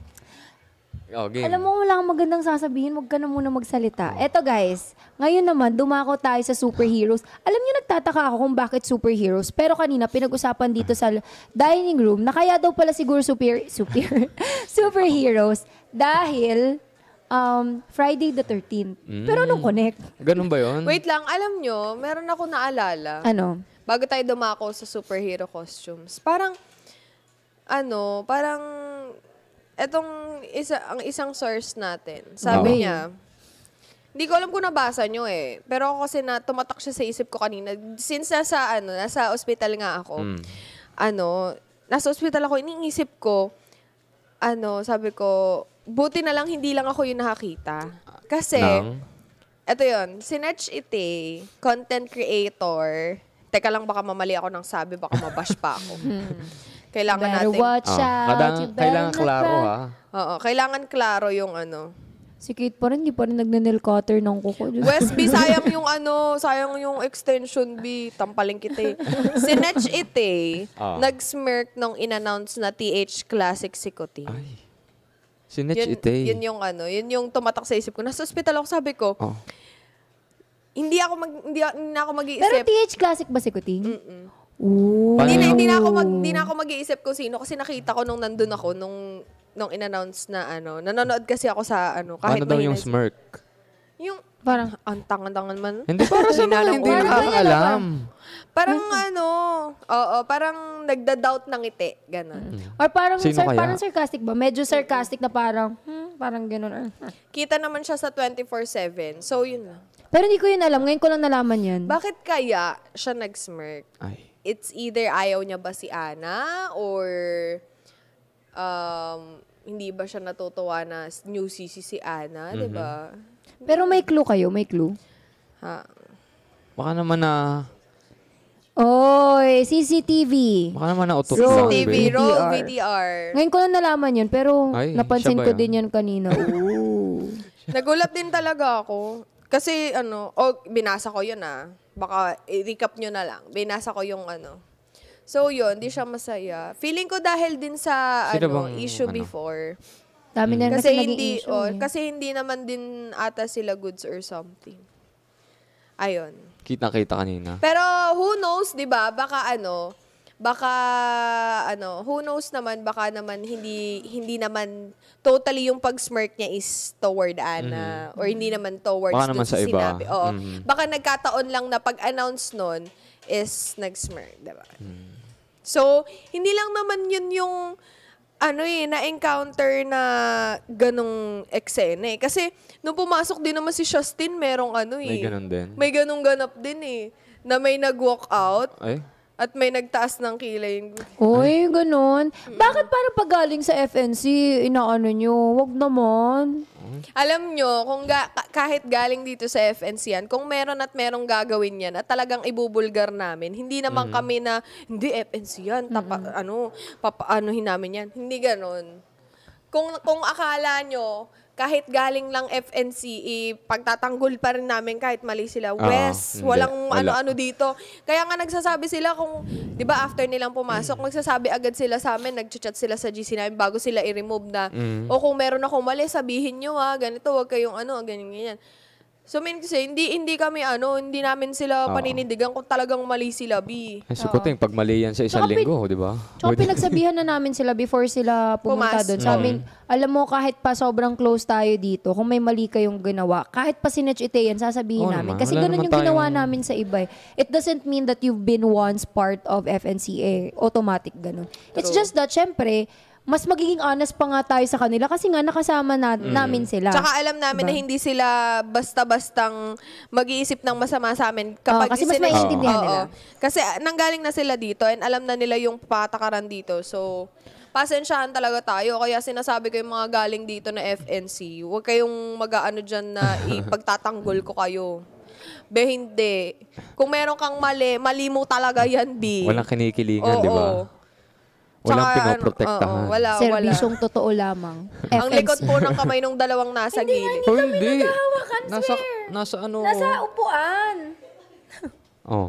Oh, game. Alam mo, wala kang magandang sasabihin, wag ka na muna magsalita. Eto guys, ngayon naman, dumako tayo sa superheroes. Alam niyo, nagtataka ako kung bakit superheroes. Pero kanina, pinag-usapan dito sa dining room, na kaya daw pala siguro super, super, superheroes dahil um, Friday the thirteenth. Mm. Pero anong connect? Ganun ba yun? Wait lang, alam nyo, meron ako naalala. Ano? Bago tayo dumako sa superhero costumes. Parang, ano, parang, etong isa, ang isang source natin, sabi Oh. niya, hindi ko alam kung nabasa nyo eh. Pero ako kasi na, tumatak siya sa isip ko kanina. Since nasa, ano, nasa ospital nga ako, Mm. ano, nasa ospital ako, iniisip ko, ano, sabi ko, buti na lang hindi lang ako yung nakakita. Kasi, Nang? eto yun, si Netch Ite, content creator, teka lang baka mamali ako ng sabi, baka mabash pa ako. Kailangan Better natin, watch Ah, out. kadang- you better kailangan not klaro cry. ha. oo, kailangan klaro yung ano. Si Kate pa rin, di pa rin nagnanil cutter ng kuko. West B, sayang yung ano, sayang yung extension B, tampaling kita eh. Si Netch Ite, Ah. nag-smirk nung in-announce na T H Classic Sikote. Ay. Si Netch Yun, Ite. yun yung ano, yun yung tumatak sa isip ko. Nasa ospital ako, sabi ko, Oh. hindi ako mag, hindi, hindi na ako mag-iisip. Pero T H Classic ba si Kuting? Mm-mm. Ooh. Paano Hindi na, yun? hindi na ako mag, hindi na ako mag-iisip kung sino kasi nakita ko nung nandun ako nung nung in-announce na ano, nanonood kasi ako sa ano, kahit Paano daw mahina yung si- smirk? Yung Parang, ang tangan-tangan man. Hindi para sa Hina mga ng hindi ulo. nakakaalam. Parang ano, oo, parang nagda-doubt ng ngiti, ganun. or parang, Sino sar- kaya? parang sarcastic ba? Medyo sarcastic na parang, hmm, parang gano'n. Kita naman siya sa twenty-four seven. So yun lang. Pero hindi ko yun alam. Ngayon ko lang nalaman yan. Bakit kaya siya nag-smirk? Ay. It's either ayaw niya ba si Ana or um, hindi ba siya natutuwa na new C C si Ana, di ba? Pero may clue kayo, may clue. Ha. Baka naman na... Oy, C C T V. Baka naman na utot Roll lang. T V, be. roll V D R. V D R. Ngayon ko lang nalaman yun, pero Ay, napansin siya ba ko yun? din yan kanina. Ooh. Nagulat din talaga ako. Kasi ano, oh, binasa ko yun ah. Baka i-recap nyo na lang. Binasa ko yung ano. So yun, di siya masaya. Feeling ko dahil din sa Sino ano, bang, issue ano? before. Dami na Kasi kasi naging hindi, issue. oh, eh. kasi hindi naman din ata sila goods or something. Ayun. Kita-kita kanina. Pero who knows, 'di ba? Baka ano, baka ano, who knows naman baka naman hindi hindi naman totally yung pag-smirk niya is toward Ana or hindi naman towards Baka dun naman sa iba. sinabi. Oo. Mhm. Baka nagkataon lang na pag-announce nun is nag-smirk, 'di ba? So, hindi lang naman yun yung ano eh, na-encounter na ganong eksena eh. Kasi, nung pumasok din naman si Justin, merong ano eh. May ganun din. May ganong ganap din eh. Na may nag-walk out. Ay? At may nagtaas ng kilay. Uy, ganun. Bakit parang pag galing sa F N C, inaano nyo? Wag naman. Alam nyo, kung ga- kahit galing dito sa F N C yan, kung meron at merong gagawin yan at talagang ibubulgar namin, hindi naman mm. kami na, hindi F N C yan, tapa, mm. ano, papaanohin namin yan. Hindi ganon. Kung, kung akala nyo, kahit galing lang F N C, pagtatanggol pa rin namin kahit mali sila. Uh, Wes, walang ano-ano dito. Kaya nga nagsasabi sila kung, di ba after nilang pumasok, nagsasabi agad sila sa amin, nag-chat sila sa G C namin bago sila i-remove na, mm. o kung meron akong mali, sabihin nyo ha, ganito, wag kayong ano, ganyan, ganyan. So, mean kasi, hindi, hindi kami, ano, hindi namin sila uh, paninindigan kung talagang mali sila, B. Ay, sukuting, pag mali yan sa isang tsaka linggo, di ba? Tsaka pinagsabihan na namin sila before sila pumunta doon. Sa amin, alam mo, kahit pa sobrang close tayo dito, kung may mali kayong ginawa, kahit pa sinetch-ite yan, sasabihin oh, namin. Kasi ganun yung ginawa tayong... namin sa iba. It doesn't mean that you've been once part of F N C A. Automatic ganun. True. It's just that, syempre, mas magiging honest pa nga tayo sa kanila kasi nga nakasama na, mm. namin sila. Tsaka alam namin diba? Na hindi sila basta-bastang mag-iisip ng masama sa amin. Kapag oh, kasi mas maiintindihan oh. nila. Oh. Kasi nanggaling na sila dito and alam na nila yung patakaran dito. So, pasensyahan talaga tayo. Kaya sinasabi ko yung mga galing dito na F N C, huwag kayong mag-aano dyan na ipagtatanggol ko kayo. Be, hindi. Kung meron kang mali, mali mo talaga yan, B. Walang kinikilingan, di ba? Walang pinoprotektahan. Ano, wala, serbisyong wala. Totoo lamang. Ang likod po ng kamay nung dalawang nasa hindi, gilid. Hindi, oh, hindi kami naghahawakan, nasa, swear. Nasa ano? Nasa upuan. Oh.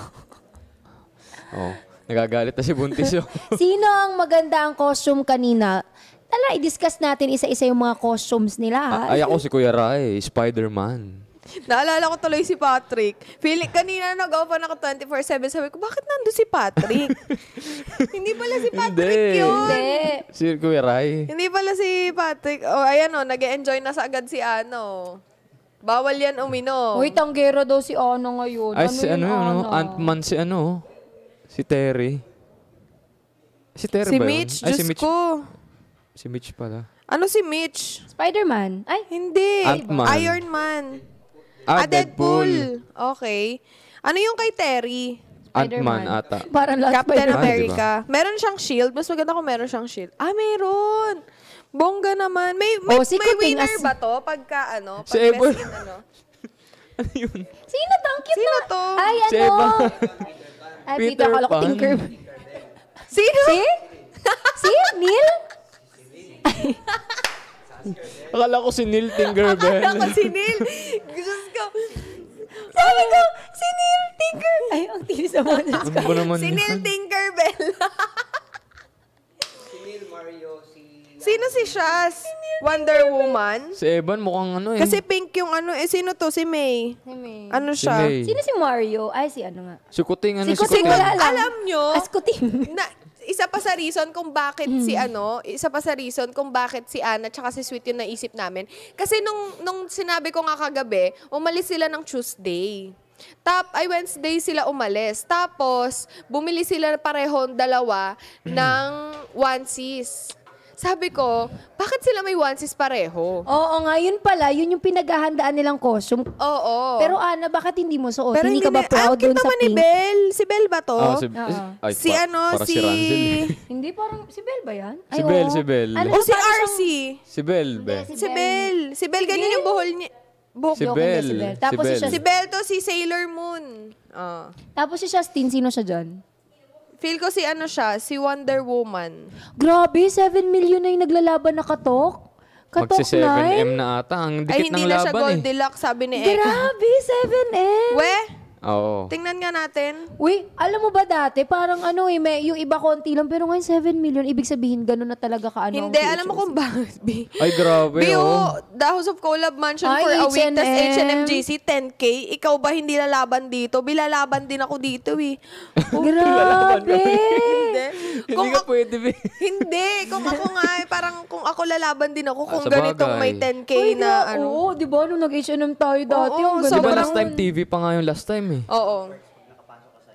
Oh. Nagagalit na si Buntis. Sino ang maganda ang costume kanina? Tala, i-discuss natin isa-isa yung mga costumes nila. Ay, ako si Kuya Rai, Spider-Man. Naalala ko tuloy si Patrick. Feeling, kanina nag-open ako twenty-four seven. Sabi ko, bakit nando si Patrick? Hindi pala si Patrick Hindi. yun. Hindi. Si Kuya Rai. Hindi pala si Patrick. Oh, ayan o, nag-enjoy na sa agad si ano. Bawal yan uminom. Uy, tanggero daw si Ano ngayon. Ay, ano si ano yun, ano? Ant-Man si ano? Si Terry. Si Terry si ba Mitch, yun? Ay, si Mitch. ko. Si Mitch pala. Ano si Mitch? Spider-Man. Ay, hindi. Ant-Man. Iron Man. Ah, ah Deadpool. Deadpool. Okay. Ano yung kay Terry? Ant-Man ata. Parang last Captain Spider-Man. America. Ah, diba? Meron siyang shield. Mas maganda kung meron siyang shield. Ah, meron. Bongga naman. May, may, oh, si may winner as... ba to? Pagka ano? Pag si Ebo. in, ano? Ano yun? Sino to? Ang cute Sino na. to? Ay, ano? Si Eva. Ay, Peter dito akala ko Pan. Tinker. Sino? Si? Si? Neil? Akala ko si Neil Tinkerbell. Akala ko si Neil. Diyos ko. Sabi ko, si Neil Tinker. Ay, ang tinis naman. Ano ba naman Si yan? Neil Tinkerbell. Si Neil Mario, si... Sino si Shaz? Wonder Woman? Si Evan mukhang ano eh. Kasi pink yung ano. Eh, sino to? Si May. Si May. Ano Si siya? May. Sino si Mario? Ay, si ano nga? Si Kuting, ano Si si Kuting, Kuting? wala lang. Alam nyo, Askuting. na, isa pa sa reason kung bakit si ano, isa pa sa reason kung bakit si Anna tsaka si Sweet yung naisip namin. Kasi nung, nung sinabi ko nga kagabi, umalis sila ng Tuesday. Tap, ay Wednesday sila umalis. Tapos, bumili sila pareho dalawa ng onesies. Sabi ko, bakit sila may onesies pareho? Oo nga, yun pala. Yun yung pinaghahandaan nilang costume. Oo. Pero Ana, bakit hindi mo suot? Pero hindi ka ba ni- proud ah, cute dun sa naman ni pink? Belle. Si Belle ba to? Ah, si, Oo. ay, si pa- ano, para si... si Ranzel eh. Hindi, parang si Belle ba yan? Si Belle, si Belle. Ano, O si parang R C. siyang- Si Belle, be. Hindi, Si Belle. Si Belle, ganyan yung buhol niya. Buhok. Si Joke, hindi, Belle. si Belle. Si Tapos si Belle. Shaz- Si Belle to, si Sailor Moon. Ah. Tapos si Justin, sino siya dyan? Feel ko si ano siya, si Wonder Woman. Grabe, seven million na yung naglalaban na katok. Katok Magsi seven M nine. na ata. Ang Ay, dikit hindi ng na siya laban eh. Goldilocks, sabi ni Eka. Grabe, seven M. We, Oo. tingnan nga natin. Uy, alam mo ba dati, parang ano eh, may, yung iba konti lang, pero ngayon seven million, ibig sabihin, gano'n na talaga kaano ang Hindi, V H S. alam mo kung bakit, B. Ay, grabe. B, oh. oh, the House of Collab Mansion Ay, for a week, tas H and M. H and M G C, ten K. Ikaw ba hindi lalaban dito? Bilalaban din ako dito, eh. Grabe. Hindi. Hindi ka ako- pwede, be. Hindi. Kung ako nga, eh, parang kung ako lalaban din ako, kung Ah, sa ganitong bagay. may ten K Uy, na, gra- ano. Oo, di ba? Nung nag-H and M tayo dati, Oo, ang Di ganda. ba sobrang- last time T V pa nga yung last time eh. Oo.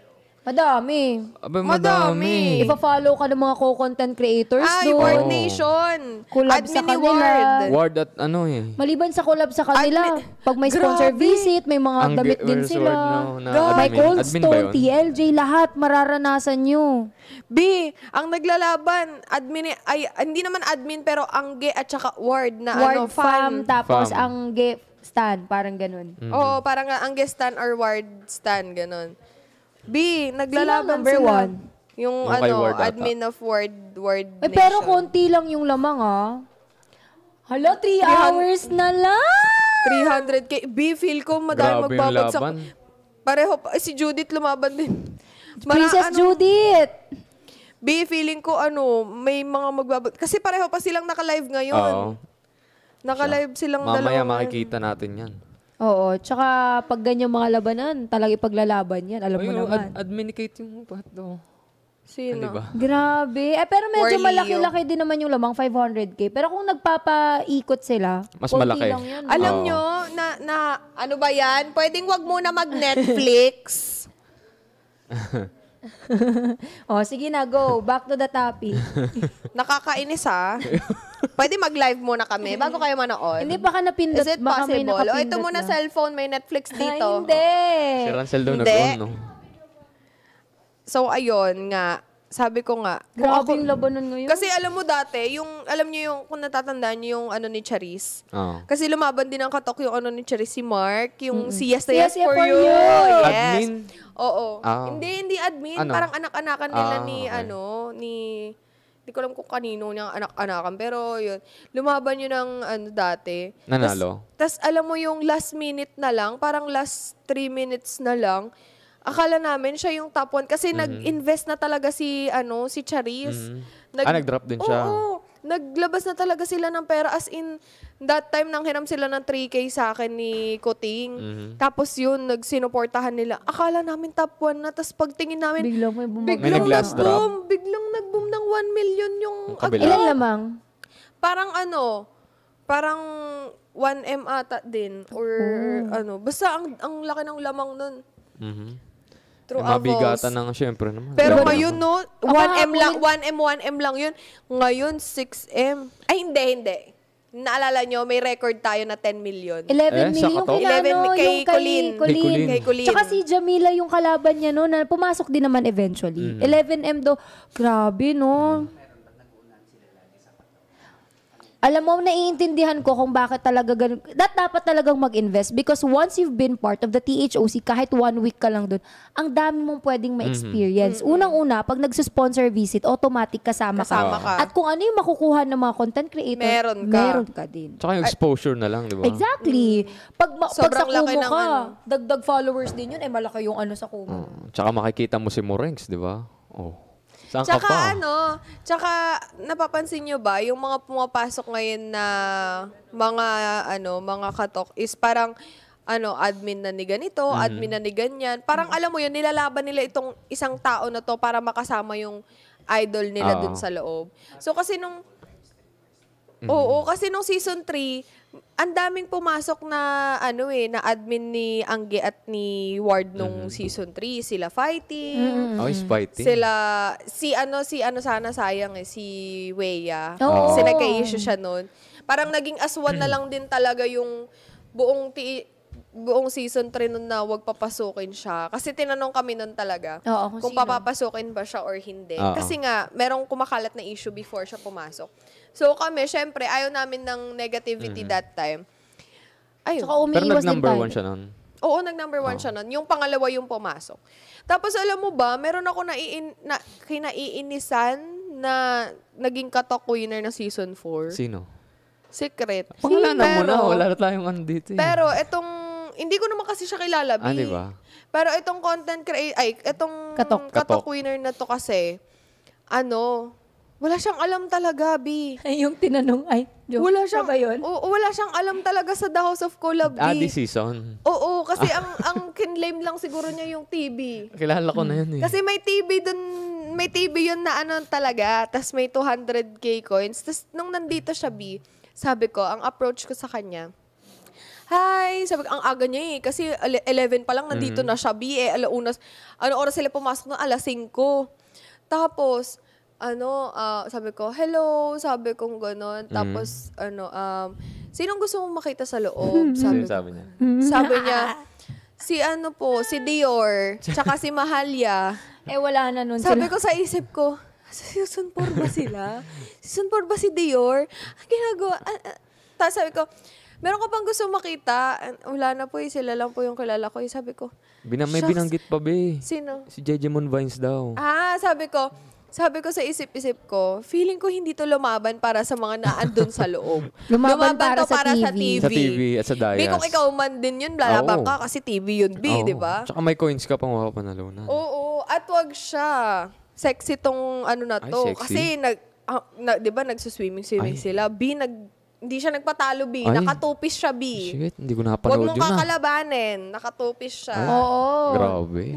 Madami. Abay, Madami. madami. Ipa-follow ka ng mga co-content creators Ay, doon. Ward Oo. Nation. Collab Admin sa ni kanila. Ward. Ward at ano eh. Maliban sa collab sa kanila, Admin- pag may sponsor Grabe. visit, may mga Ang damit ge- din where's sila. Ward, no, na May admin? Cold Admin ba Stone, yun? T L J, lahat mararanasan nyo. B, ang naglalaban, admin, ni- ay, hindi naman admin, pero Angge at saka Ward na Ward ano, fam, fan. tapos Fam. ang gift stand, parang ganun. Oo, parang nga Angge stan or Ward stan, ganun. B, naglalaban number sila. one? Yung, Yung kay ano, Ward ata. admin of Ward, Ward Eh, Nation. pero konti lang yung lamang, ah. Hala, three hours na lang! three hundred K. B, feel ko madami Grabe yung magbabagsak. laban. Pareho pa. eh, Si Judith lumaban din. Mara- Princess ano, Judith! B, feeling ko ano, may mga magbabag... Kasi pareho pa silang naka-live Oo. ngayon. Naka-live silang Mamaya dalawa. ngayon. makikita natin yan. Oo, tsaka pag ganyan mga labanan, talagang ipaglalaban yan, alam mo Ay, naman. ad- adminicate yung ba't do? Sino? Di ba? Grabe. Eh, pero medyo Warleo. malaki-laki din naman yung lamang, five hundred K. Pero kung nagpapaikot sila, Mas konti malaki. lang yan. Alam Oo. nyo, na, na, ano ba yan? Pwedeng wag muna mag-Netflix. Oh, sige na, go. Back to the topic. Nakakainis ha. Pwede mag-live muna kami bago kayo manood. Hindi, baka napindot. Is it baka may possible? O ito nakapindot muna na. cellphone, may Netflix Ay, dito. hindi. Si Rancel daw Hindi. nag-on, no? So ayun nga, sabi ko nga. kung Grabe ako- yung labanan ngayon. Kasi alam mo dati, yung, alam niyo yung, kung natatandaan niyo yung ano ni Charis. Oo. Kasi lumaban din ang katok yung ano ni Charis, si Mark, yung Yes na Yes, Yes, yes for, for you. you. Yes. Admin? Oo. Ah. Hindi, hindi admin. Ano? Parang anak-anakan nila Ah, ni, okay. ano, ni, hindi ko alam kung kanino niyang anak-anakan. Pero yun, lumaban yun ng ano dati. Nanalo? Tapos alam mo yung last minute na lang, parang last three minutes na lang, akala namin siya yung top one kasi nag-invest na talaga si ano si Charis. Mhm. Ah, nag-drop din siya. Oo. Naglabas na talaga sila ng pera. As in, that time nang hiram sila ng three K sa akin ni Kuting. Mhm. Tapos yun, nagsinuportahan nila. Akala namin top one na. Tapos pagtingin namin, Biglang may bumagsak. May biglang nag-last drop? nag-boom. Biglang nag-boom ng one million yung... Ang kabila. Ilan lamang? Parang ano, parang one M ata din. Or ano. Basta ang, ang laki ng lamang nun. Mhm. Through Mabigatan Avos. ng syempre naman. Pero Grabe ngayon, naman. no, one M ako lang, rin- one M, one M lang yun. Ngayon, six M. Ay, hindi, hindi. Naalala nyo, may record tayo na ten million. eleven Eh, sa million yung katok? kay, eleven ano, kay yung kay Colleen. Colleen. Kay Colleen. Kay Colleen. Tsaka si Jamila yung kalaban niya no, na pumasok din naman eventually. eleven M do. Grabe no. Alam mo, naiintindihan ko kung bakit talaga ganun. That dapat talagang mag-invest because once you've been part of the T H O C, kahit one week ka lang doon, ang dami mong pwedeng ma-experience. Unang-una, pag nagsusponsor visit, automatic kasama, Kasama ka. ka. At kung ano yung makukuha ng mga content creator, Meron ka. meron ka din. Tsaka yung exposure na lang, di ba? Exactly. Pag, ma- pag sa Sobrang laki Kumu ng ka, ano. dagdag followers din yun, eh malaki yung ano sa Kumu. Oo. Tsaka makikita mo si Morengs, di ba? Oh. Saan ka Tsaka pa? ano, tsaka napapansin nyo ba, yung mga pumapasok ngayon na mga, ano, mga katok is parang, ano, admin na ni ganito, admin na ni ganyan. Parang alam mo yun, nilalaban nila itong isang tao na to para makasama yung idol nila Oo. dun sa loob. So kasi nung, oo, kasi nung season three, ang daming pumasok na, ano eh, na admin ni Angge at ni Ward nung season three. Sila fighting. Oh, is fighting. Sila, si ano, si ano sana sayang eh, si Weya. Oo. Kasi nagka-issue siya nun. Parang naging aswan na lang din talaga yung buong ti buong season three nun na wag papasukin siya. Kasi tinanong kami nun talaga Oo, kung kung sino. papapasukin ba siya or hindi. Oo. Kasi nga, merong kumakalat na issue before siya pumasok. So kami, syempre, ayaw namin ng negativity that time. Ayun. Tsaka Pero umiiwas din nag-number tayo. one siya nun. Oo, nag-number one siya nun. Yung pangalawa yung pumasok. Tapos alam mo ba, meron ako naiin, na, kinaiinisan na naging katok winner ng season four. Sino? Secret. Pangalanan mo na. Pero- Wala na tayong ano dito eh. Pero itong, hindi ko naman kasi siya kilala, B. Ah, di ba? Pero itong content creator, ay, itong Katok. katok Katok. winner na to kasi, ano, wala siyang alam talaga, B. Ay, yung tinanong, ay, joke. Wala siyang, Siya ba yun? Oo, wala siyang alam talaga sa The House of Collab, Ah, B. this season. Oo, kasi ang ang kinlame lang siguro niya yung T V. Kilala ko na yun eh. Kasi may T V dun, may T V yun na ano talaga, tas may two hundred K coins. Tas nung nandito siya, B, sabi ko, ang approach ko sa kanya, Hi! Sabi ko, ang aga niya eh. Kasi eleven pa lang, nandito na siya. B, eh, alaunas. Ano oras sila pumasok na? alas singko. Tapos, ano, uh, sabi ko, hello, sabi kong gano'n. Tapos, ano, um, sinong gusto mong makita sa loob? Sabi, sabi niya? Sabi niya, si ano po, si Dior, tsaka si Mahalia. Eh, wala na nun. Sabi sila. ko sa isip ko, season four ba sila? Season four ba si Dior? Ang ginagawa, uh, uh, tapos sabi ko, meron ka bang gusto makita? Wala na po eh, sila lang po yung kilala ko. Eh, sabi ko, Bina, may shucks. binanggit pa, be. Sino? Si J J Mon Vines daw. Ah, sabi ko, sabi ko sa isip-isip ko, feeling ko hindi to lumaban para sa mga naandun sa loob. Lumaban para to sa para T V. sa T V. Sa T V at sa Dias. B, kung ikaw man din yun, lalaban Oo. ka kasi T V yun, B, Oo. di ba? Tsaka may coins ka pang makapanalunan. Oo, at wag siya. Sexy tong ano na Ay, to. sexy. Kasi, nag, ah, na, di ba, nagsiswimming-swimming Ay. sila. B, nag, hindi siya nagpatalo, B. Ay. Nakatupis siya, B. Shit, hindi ko Huwag napanood mong yun ah. kakalabanin. Nakatupis siya. Oo. Grabe.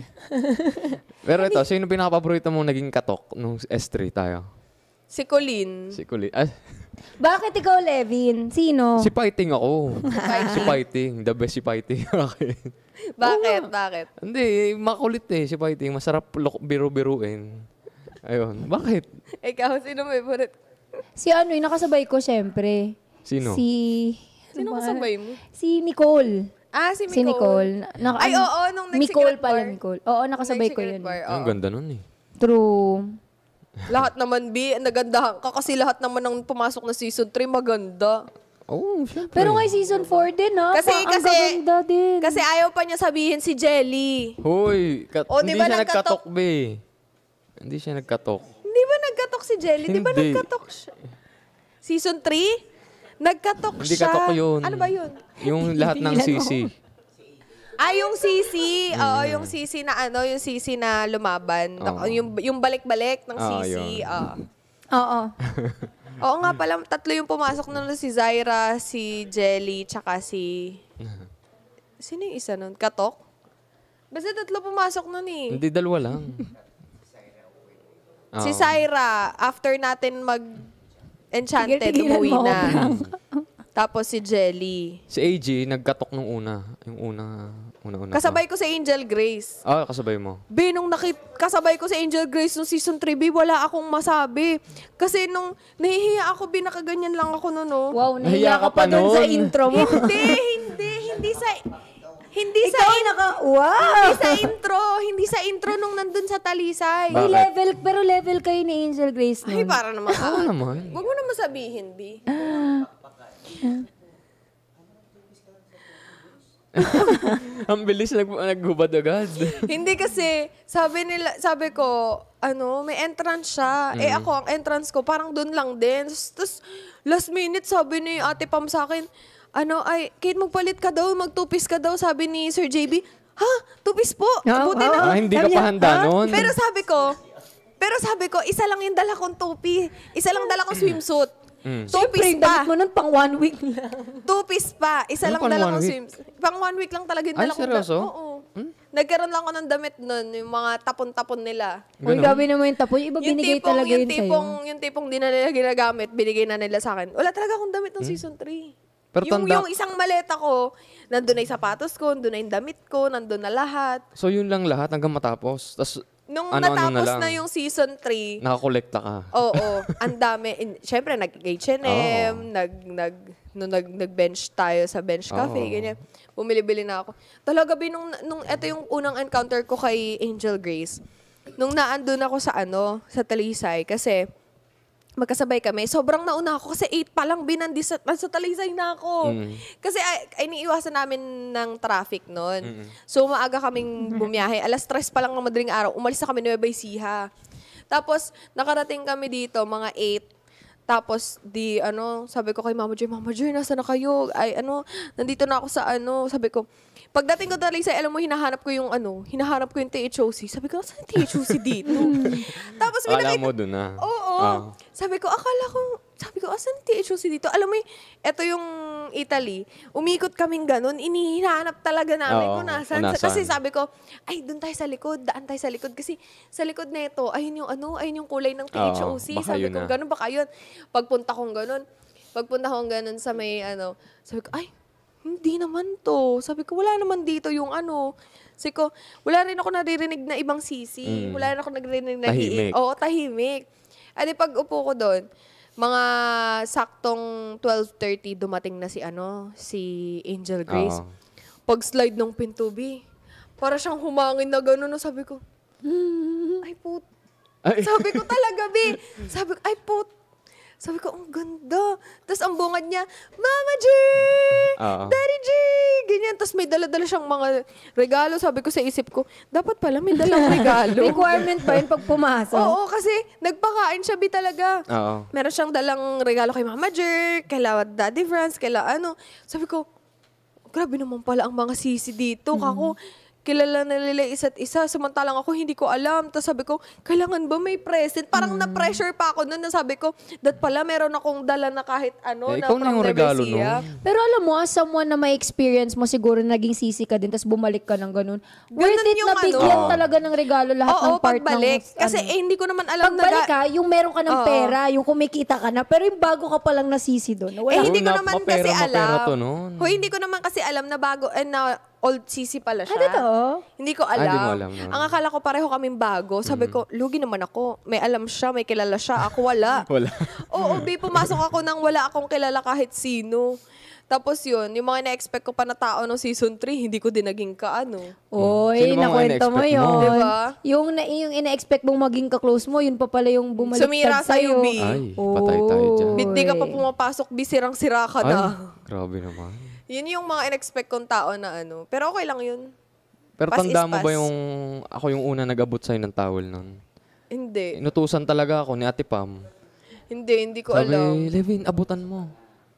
Pero ito, sino pinaka-paborito mong naging katok nung S three tayo? Si Colleen. Si Kuli. Ah, Bakit ikaw, Levin? Sino? si Fighting ako. si Fighting. The best si Fighting. Okay. Bakit? Bakit? Hindi, makulit eh si Fighting. Masarap lok- biru-biruin. Ayun. Bakit? Ikaw, sino may favorite? Si ano, yung nakasabay ko, syempre. Sino? Si... Sino ano ba? kasabay mo? Si Nicole. Ah, si Nicole. Si Nicole. Na- Ay, oo, nung Nicole nag-secret pala, bar. Nicole. Oo, nakasabay ko Nag-secret yun. bar, Ay, oo. ang ganda nun eh. True. Lahat naman, B, nagandahan ka kasi lahat naman ng pumasok na season three, maganda. Oo, oh, syempre. Pero ngay season four din, ha? Kasi, Pa- ang kasi, gaganda din. kasi ayaw pa niya sabihin si Jelly. Hoy, kat- O, hindi di ba siya nagkatok? nagkatok, be. Hindi siya nagkatok. Hindi ba nagkatok si Jelly? Di ba Hindi. nagkatok siya? Season three? Nagkatok Hindi siya. katok yun. Ano ba yun? Yung lahat ng C C. Ah, yung C C. Oo, Mm. yung C C na ano, yung C C na lumaban. Oo. Yung, yung balik-balik ng C Oo, C. yun. Oo. Oo. Oo nga pala, tatlo yung pumasok nun, si Zaira, si Jelly, tsaka si... Sino yung isa nun? Katok? Basta tatlo pumasok nun eh. Hindi, dalawa lang. Si Oo. Zaira, after natin mag-Enchanted, Tigil-tigilan umuwi mo ako, na. Frank. Tapos si Jelly. Si A G, nagkatok nung una. Yung una, una-una. Kasabay ko si Angel Grace. Ah, kasabay mo. B, nung nakip, kasabay ko si Angel Grace nung season three, B, wala akong masabi. Kasi nung nahihiya ako, B, nakaganyan lang ako nun, oh. Wow, Nahiya nahiya ka ka pa pa dun sa nun. intro mo. Hindi, hindi, hindi sa... Hindi sa Ikaw in- naka... Wow! hindi sa intro, hindi sa intro nung nandun sa Talisay. May Bakit? level, pero level kayo ni Angel Grace nun. Ay, para naman. Oo naman. Huwag mo naman sabihin, B. Ang bilis nag naghubad agad. Hindi kasi, sabi nila, sabi ko, ano, may entrance siya. Eh ako, ang entrance ko, parang dun lang din. Tapos, last minute, sabi ni Ate Pam sa akin, ano, ay, Kate, magpalit ka daw, magtupis ka daw, sabi ni Sir J B. Ha? Tupis po? Ah, Buti ah, na. Ah, hindi ka Sabi pa niya, handa "Ha?" nun. Pero sabi ko, pero sabi ko, isa lang yung dala kong tupi. Isa lang dala kong swimsuit. Mm. Siyempre, Tupis yung damit pa. mo nun pang one week lang. Two-piece pa. Isa Ano lang pang dala one kong week? swimsuit. Pang one week lang talaga yung Ay, dala kong damit. seryoso? Oo. Nagkaroon lang ako ng damit nun, yung mga tapon-tapon nila. Uy, Ganun. grabe naman yung tapo. Yung iba binigay talaga yung yun tipong, sa'yo. yung tipong di na nila ginagamit, binigay na nila sa akin. Wala talaga akong damit ng season three. Pero yung, tanda- yung isang maleta ko, nandun na yung sapatos ko, nandun na yung damit ko, nandun na lahat. So yun lang lahat hanggang matapos. Tapos Nung ano-ano na natapos lang. na, yung season three, nakakolekta ka. oo, ang dami. In- Siyempre, nag-H and M, Oo. nag, nag, nung nag, nag-bench tayo sa bench cafe, Oo. ganyan. Bumili-bili na ako. Talaga, bin, nung, nung ito yung unang encounter ko kay Angel Grace. Nung naandun ako sa ano, sa Talisay, kasi magkasabay kami. Sobrang nauna ako kasi eight pa lang binandi sa, sa Talisay na ako. Mm. Kasi ay, ay iniiwasan namin ng traffic noon. Mm. So maaga kaming bumiyahe. Alas tres pa lang ng madaling araw. Umalis na kami Nueva Ecija. Tapos nakarating kami dito mga eight. Tapos di ano, sabi ko kay Mama Joy, Mama Joy, nasa na kayo? Ay ano, nandito na ako sa ano. Sabi ko, pagdating ko Talisay, alam mo, hinahanap ko yung ano, hinahanap ko yung T H O C. Sabi ko, saan yung T H O C dito? Tapos may Alam nakita- mo dun na. Oo. Ah. Sabi ko, akala ko, sabi ko, asan T H O C dito? Alam mo, ito yung Italy. Umikot kaming ganun. Inihanap talaga namin Oo, kung nasan. kung nasaan. Kasi sabi ko, ay, doon tayo sa likod. Daan tayo sa likod. Kasi sa likod na ito, ayun yung ano, ayun yung kulay ng T H O C. Oo, baka Sabi yun ko, na. ganun, baka yun. Pagpunta kong ganun, pagpunta kong ganun sa may ano, sabi ko, ay, hindi naman to. Sabi ko, wala naman dito yung ano. Sabi ko, wala rin ako naririnig na ibang sisi. Mm. Wala rin ako naririnig na tahimik. Oo, tahimik. Adi pag upo ko doon, mga saktong twelve thirty dumating na si ano, si Angel Grace. Oh. Pag slide ng pinto, B, para siyang humangin na gano'n. Sabi ko, ay put. Ay. Sabi ko talaga, B. Sabi ko, ay put. Sabi ko, ang ganda. Tapos ang bungad niya, Mama G! Uh-oh. Daddy G! Ganyan. Tapos may dala-dala siyang mga regalo. Sabi ko sa isip ko, dapat pala may dalang regalo. Requirement ba yun pag pumasok? Oo, kasi nagpakain siya, B, talaga. Oo. Meron siyang dalang regalo kay Mama G, kaila Daddy Franz, kaila ano. Sabi ko, grabe naman pala ang mga sisi dito. Mm. Kako, kilala na nila isa't isa. Samantalang ako, hindi ko alam. Tapos sabi ko, kailangan ba may present? Parang mm. na-pressure pa ako noon na sabi ko, that pala meron akong dala na kahit ano. Eh, na ikaw na yung regalo no? Pero alam mo, as someone na may experience mo, siguro naging sisi ka din, tapos bumalik ka ng ganun. Worth it na bigyan ano, talaga ng regalo lahat oo, ng part pagbalik. ng... Kasi ano, eh, hindi ko naman alam pagbalik na... Pagbalik ka, yung meron ka ng oo. pera, yung kumikita ka na, pero yung bago ka palang nasisi doon. Eh, hindi ko naman kasi alam. Hoy, hindi ko naman kasi alam na bago, eh, na old sisi pala siya. Ah, totoo? Hindi ko alam. Ah, di mo alam no? Ang akala ko pareho kaming bago. Sabi mm. ko, lugi naman ako. May alam siya, may kilala siya. Ako wala. Wala. Oo, B, pumasok ako nang wala akong kilala kahit sino. Tapos yun, yung mga na-expect ko pa na tao ng season three, hindi ko din naging kaano. Oy, nakwento mo yun. Mo? Diba? Yung, na, yung ina-expect mong maging ka-close mo, yun pa pala yung bumaliktad sumira sa'yo. Sumira sa'yo, B. Ay, patay tayo dyan. Hindi ka pa pumapasok, B, sirang-sira ka na. Ay, grabe naman. Yun yung mga in-expect kong tao na ano. Pero okay lang yun. Pero pass tanda mo ba yung, ako yung una nag-abot sa'yo ng towel nun? Hindi. Inutusan talaga ako ni Ate Pam. Hindi, hindi ko Sabi, alam. Sabi, Levin, abutan mo.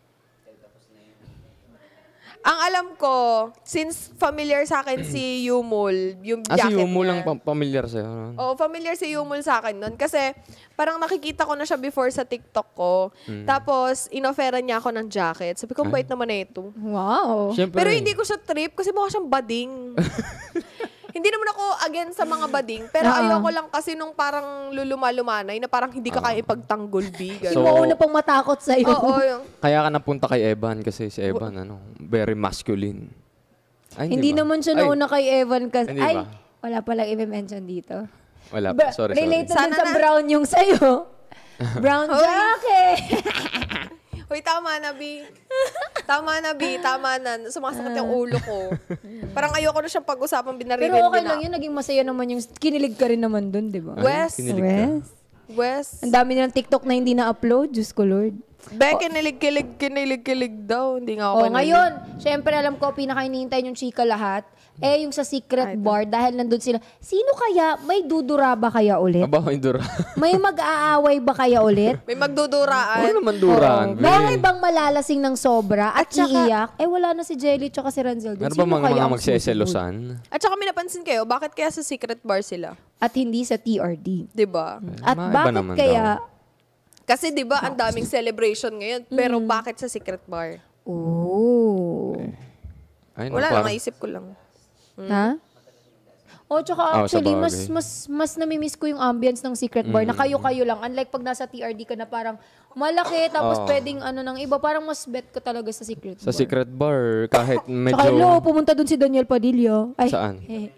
Ang alam ko, since familiar sa akin si Yumul, yung ah, jacket si Yumul niya. lang pa- familiar sa'yo? Oo, familiar si Yumul sa akin nun. Kasi parang nakikita ko na siya before sa TikTok ko. Mm. Tapos, inofferan niya ako ng jacket. Sabi ko, ang bait naman na ito. Wow. Siyempre. Pero hindi ko siya trip kasi mukha siyang bading. Hindi naman ako against sa mga bading. Pero uh-huh. ayoko lang kasi nung parang luluma-lumanay na parang hindi ka kaya ipagtanggol, B. So, yung una pang matakot sa'yo. Oo, yung... Kaya ka napunta kay Evan kasi si Evan, ano, very masculine. Ay, hindi ba? Naman siya nauna kay Evan kasi... Hindi ay, ba? wala palang i-mention dito. Wala pa, sorry, related sorry. Related sa brown yung sa'yo. Brown jacket. Hoy, tama na, B. Tama na, B. Tama na. Sumasakit yung ulo ko. Parang ayoko na siyang pag-usapan, binaririn. Pero okay lang yun. Naging masaya naman yung... Kinilig ka rin naman dun, di ba? Wes. Wes. Wes. Ang dami nilang TikTok na hindi na-upload. Diyos ko, Lord. Be, kinilig-kilig, kinilig-kilig daw. Hindi nga ako oh, kinilig. Ngayon, syempre alam ko, pinaka-inihintay yung chika lahat. Eh, yung sa secret Ay, bar, dahil nandun sila, sino kaya, may dudura ba kaya ulit? Aba, may dura. May mag-aaway ba kaya ulit? May magduduraan. Ano naman duraan? Baka bang malalasing ng sobra at, at saka, iiyak? Eh, wala na si Jelly tsaka si Ranzel doon. Ano ba mga, mga magseselosan? At saka may napansin kayo, bakit kaya sa secret bar sila? At hindi sa T R D. Diba? Hmm. At Ma, bakit kaya... Daw. Kasi di ba ang daming celebration ngayon, pero mm. bakit sa secret bar? Oh. Ay, wala lang, naisip ko lang. Hmm. Ha? Oh, tsaka actually, oh, mas mas mas namimiss ko yung ambience ng secret bar mm. na kayo-kayo lang. Unlike pag nasa T R D ka na parang malaki, tapos oh. pwedeng ano ng iba. Parang mas bet ko talaga sa secret sa bar. Sa secret bar, kahit medyo... Tsaka hello, pumunta dun si Daniel Padilla. Ay, saan? Eh.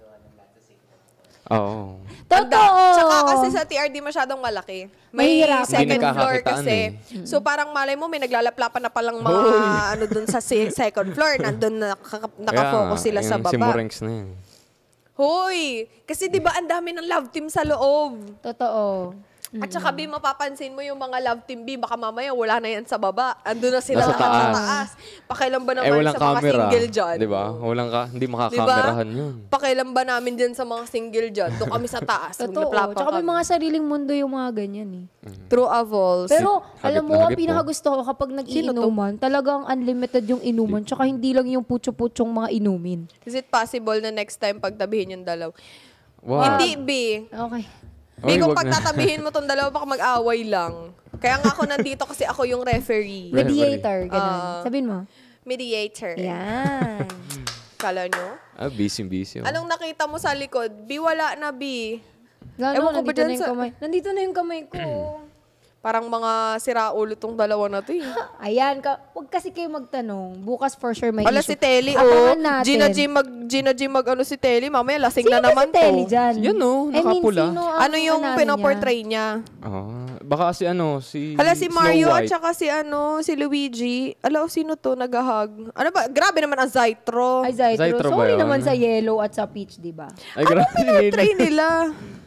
Oo. Totoo! Tsaka kasi sa T R D masyadong malaki. May Mahirap. second floor kasi. Eh. So parang malay mo, may naglalaplapan na palang mga Hoy. ano dun sa si- second floor. Nandun naka- nakafocus sila sa baba. Si Morengs na yan. Hoy! Kasi di ba ang dami ng love team sa loob? Totoo. At saka, B, mapapansin mo yung mga love team, B, baka mamaya wala na yan sa baba. Andun na sila nasa taas. taas. Pakialam ba naman eh, walang sa mga camera, single dyan? Di ba? Walang ka, hindi makakamerahan diba? Yun. Pakialam ba namin dyan sa mga single dyan? Doon kami sa taas. Totoo. Tsaka may mga sariling mundo yung mga ganyan eh. Mm. True avals. Pero, si, alam mo, ang pinakagusto ko kapag nag-iinuman, talagang unlimited yung inuman. Tsaka hindi lang yung putyo-putyong mga inumin. Is it possible na next time pagtabihin yung dalaw? Wow. Hindi, B. Okay. Bi, kung pagtatabihin mo tong dalawa, baka mag-away lang. Kaya nga ako nandito kasi ako yung referee. Mediator, ganun. Uh, Sabihin mo. Mediator. Yan. Kala nyo? Ah, busy-busy. Oh. Anong nakita mo sa likod? Bi, wala na, Bi. Gano, nandito na yung sa... kamay. Nandito na yung kamay ko. Parang mga siraulo tong dalawa na to eh. Ayan, ka, huwag kasi kayo magtanong. Bukas for sure may Wala issue. si Telly, oh. Abangan natin. Gina G mag, Gina G mag ano si Telly. Mamaya lasing Sino na ba naman si Telly to. dyan? Yan, oh, I mean, nakapula. sino ang Ano yung ano pinoportray niya? Ah, baka si ano, si Hala si Mario Snow at White. saka si ano, si Luigi. Ala, sino to? Nagahag. Ano ba? Grabe naman ang Zytro. Ay, Zytro. Zytro ba Sorry yun? naman sa yellow at sa peach, di ba? Ay, Anong grabe. pinoportray nila?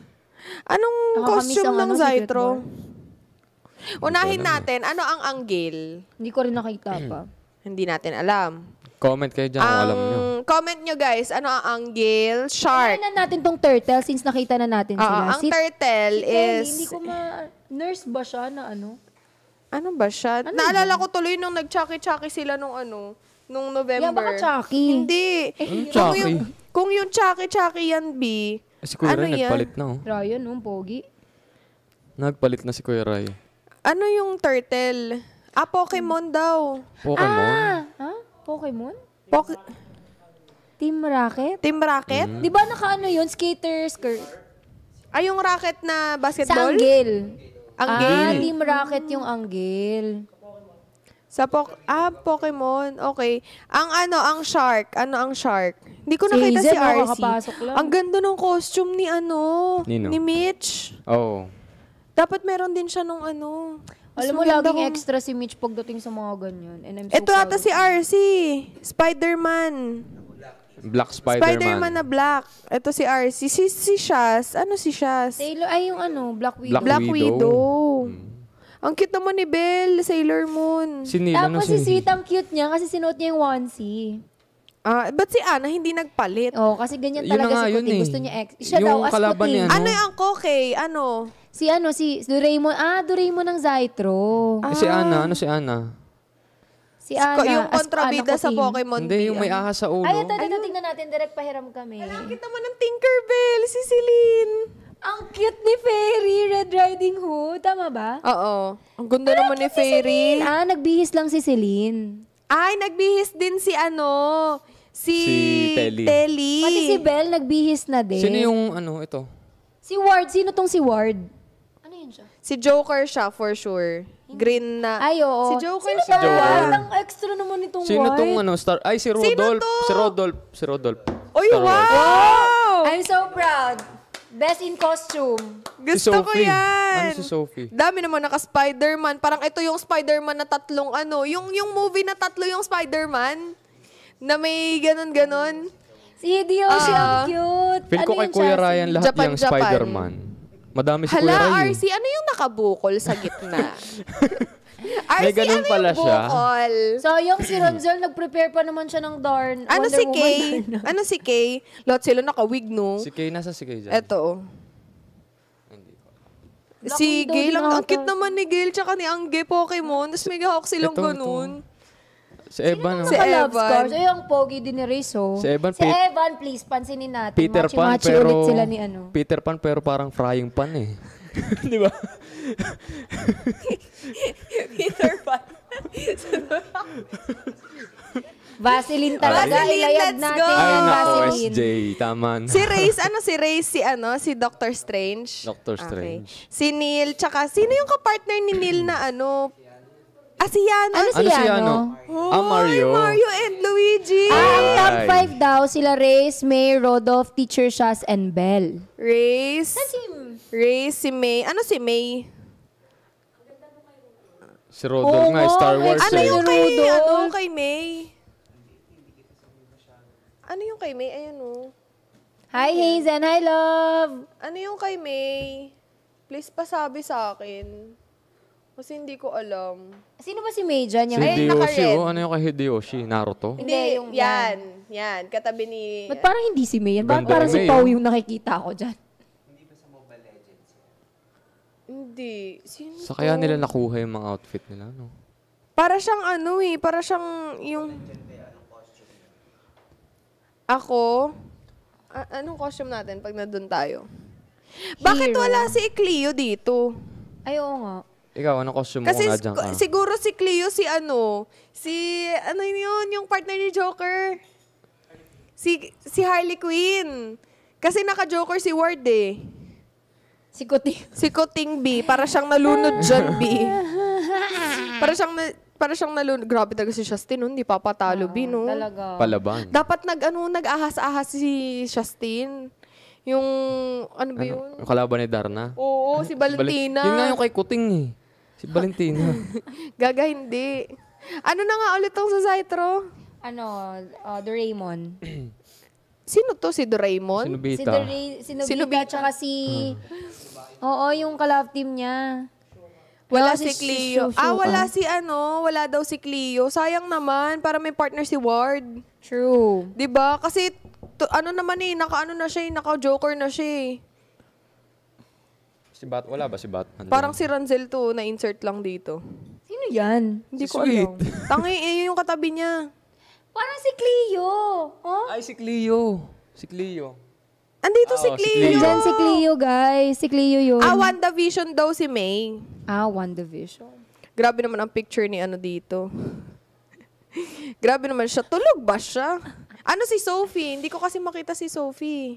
Anong Nakakamiss costume ang ng ano, Secret Zytro? Bar. Unahin natin, ano ang anggil? Hindi ko rin nakita pa. Hindi natin alam. Comment kayo dyan kung Ang alam nyo. comment nyo guys, ano ang anggil? Shark. Tignan natin tong turtle since nakita na natin Oo, sila. ang turtle si Telly, is... hindi ko ma... Nurse ba siya na ano? Ano ba siya? Ano Naalala ko tuloy nung nag-chucky-chucky sila nung ano, nung November. Yeah, baka Chucky. Hindi. Anong Kung Chucky? yung, kung yung chucky-chucky yan, B, Eh, si Kuya ano Ray yan? nagpalit na, oh. Ryan, um, pogi. Nagpalit na si Kuya Ray. Ano yung turtle? Ah, Pokemon daw. Pokemon? Ah! Ha? Pokemon? Pok- Team Rocket? Team Rocket? Di ba naka-ano yun? Skater skirt? Ay, yung racket na Sa basketball? Anggil. Anggil? Ah, Team Rocket yung Anggil. Sa Pok... Ah, Pokemon. Okay. Ang ano, ang shark. Ano ang shark? Hindi ko Si nakita si Hazel, R C. kakapasok lang. Ang ganda ng costume ni ano, Nino? ni Mitch. Oo. Dapat meron din siya nung ano. Mas Alam mo, maganda laging kung- extra si Mitch pagdating sa mga ganyan. And I'm so Ito proud ata of si him. R C. Spider-Man. Black Spider-Man. Spider-Man na black. Ito si R C. Si, si Shaz. Ano si Shaz? Sailor, ay yung ano, Black Widow. Black Black Widow. Widow. Hmm. Ang cute naman ni Belle, Sailor Moon. Si Neil, ano Tapos si Sweet, ang cute niya kasi sinuot niya yung onesie. Ah, ba't si Ana hindi nagpalit? Oh, kasi ganyan Yun na talaga nga si yun Kuti. eh. Gusto niya ex. Siya Yung daw as kalaban Kuti. niya, Ano yung Koke? Ano? Si ano, si Doraemon. Ah, Doraemon ng Zytro. Eh, si Ana, ano si Ana? Si Ana. Yung as kontrabida Ana sa Kuti. Pokemon. Hindi, B, yung may ano? ahas sa ulo. Ay, ito, ito, tingnan natin. Direct pahiram kami. Nakita mo ng Tinkerbell, si Celine. Ang cute ni Fairy, Red Riding Hood. Tama ba? Oo. Ang ganda naman ni Fairy. Ah, nagbihis lang si Celine. Ay, nagbihis din si ano, si, Si Telly. Telly. Pati si Belle nagbihis na din. Sino yung ano, ito? Si Ward. Sino tong si Ward? Ano yun siya? Si Joker siya, for sure. Green na. Ay, oo. Si Joker Sino siya. to? Ward? Ang extra naman itong Sino Ward. tong ano, star? Ay, si Sino Rodolph. to? Si Rodolph. Si Rodolph. Oy, Star Wars. wow! I'm so proud. Best in costume. Gusto ko Sophie. yan. Ano si Sophie? Dami naman naka-Spider-Man. Parang ito yung Spider-Man na tatlong ano. Yung, yung movie na tatlo yung Spider-Man. Na may ganon-ganon. Si Hideyoshi, Ah. ang cute. Feel ko Ano kay yun Kuya siya? Ryan lahat Japan, yung Japan. Spider-Man. Madami si Kuya Hala, Ray. R C, ano yung nakabukol sa gitna? R C, May ganun ano pala yung siya. bukol? So, yung si Ronzel, nag-prepare pa naman siya ng darn. Ano Wonder si Woman Kay? darn. Ano si Kay? Lahat sila naka-wig, no? Si Kay, nasa si Kay dyan? Eto. Black Si Widow Gail, din ang, ang ata. cute naman ni Gail tsaka ni Angge Pokemon. Tapos may gahawak silang Ito, ganun. Si Evan. Si Si Naka-love Evan. scars. Ay, ang pogi din ni Rizzo. Si Evan, Si Pete- Evan, please, pansinin natin. Peter Pan, Machi-machi pero... ulit sila ni ano. Peter Pan, pero parang frying pan eh. Di ba? Peter Pan. Vaseline talaga. Vaseline, Ilayag let's natin go! yan, Ay, nako, S Vaseline. J. Tama na. Si Race, ano si Race? Si ano? Si Doctor Strange? Doctor Strange. Okay. Si Neil, tsaka sino yung kapartner ni Neil na ano? Ah, si Yana. Ano si Ano si Ano? ano? Ah, Mario. Hoy, Mario and Luigi. Ah, ang top Ay. five daw, sila Reyes, May, Rodolph, Teacher Shaz, and Belle. Race. Si Race, si May. Ano si May? Si Rodolph Oo nga, nga, Star may Wars Ano eh. yung Si kay, Rudolph. ano, kay May? Ano yung kay May? Ayan o. Hi, Hazen. Hi, love. Ano yung kay May? Please pasabi sa akin. Kasi hindi ko alam. Sino ba si May dyan? Si Yung... Ay, Hideyoshi, naka-red. oh. Ano yung kay Hideyoshi? Naruto? Hindi, Hindi, yung yan. Yan. Katabi ni... Ba't parang hindi si May yan? Ba't Ganda parang ni si May, Pau oh. yung nakikita ko dyan? Hindi. Sino Sa to? kaya nila nakuha yung mga outfit nila, no? Para siyang ano eh. Para siyang yung... Ako? A- anong costume natin pag nandun tayo? Bakit Hero. wala si Cleo dito? Ay, oo nga. Ikaw, anong costume mo Kasi kung nadyan ka? sik- siguro si Cleo si ano, si ano yun, yung partner ni Joker. Si si Harley Quinn. Kasi naka-Joker si Ward eh. Si Kuting. Si Kuting B. Para siyang nalunod dyan, B. para siyang, na, para siyang nalunod. Grabe talaga si Justin, no? Hindi papatalo, Ah, B, no? Talaga. Palaban. Dapat nag, ano, nag-ahas-ahas si Justin. Yung, ano ba yun? Ano, yung kalaban ni Darna? Oo, si Valentina. Yun nga yung kay Kuting eh. Si Valentina. Gaga, hindi. Ano na nga ulit tong sa Cytro? Ano, uh, Doraemon. Sino to? Si Doraemon? Si Si, Nobita. Dora- si Nobita, Si Nobita. tsaka si... Oo, yung collab team niya. Wala Tsaka si Cleo. Shushu, Ah, wala ah. si ano, wala daw si Cleo. Sayang naman, para may partner si Ward. True. 'Di ba? Kasi to, ano naman eh, naka-ano na siya, eh, naka-joker na siya eh. Si Bat, wala ba si Batman? Parang si Ranzel to, na-insert lang dito. Sino yan? Hindi Si ko Sweet. alam. Tangi, eh, yung katabi niya. Parang si Cleo. Oh? Ay, si Cleo. Si Cleo. Andito Ah, si oh, si Cleo. Cleo. Diyan si Cleo, guys. Si Cleo yun. Ah, WandaVision daw si May. Ah, WandaVision. Grabe naman ang picture ni ano dito. Grabe naman siya. Tulog ba siya? Ano si Sophie? Hindi ko kasi makita si Sophie.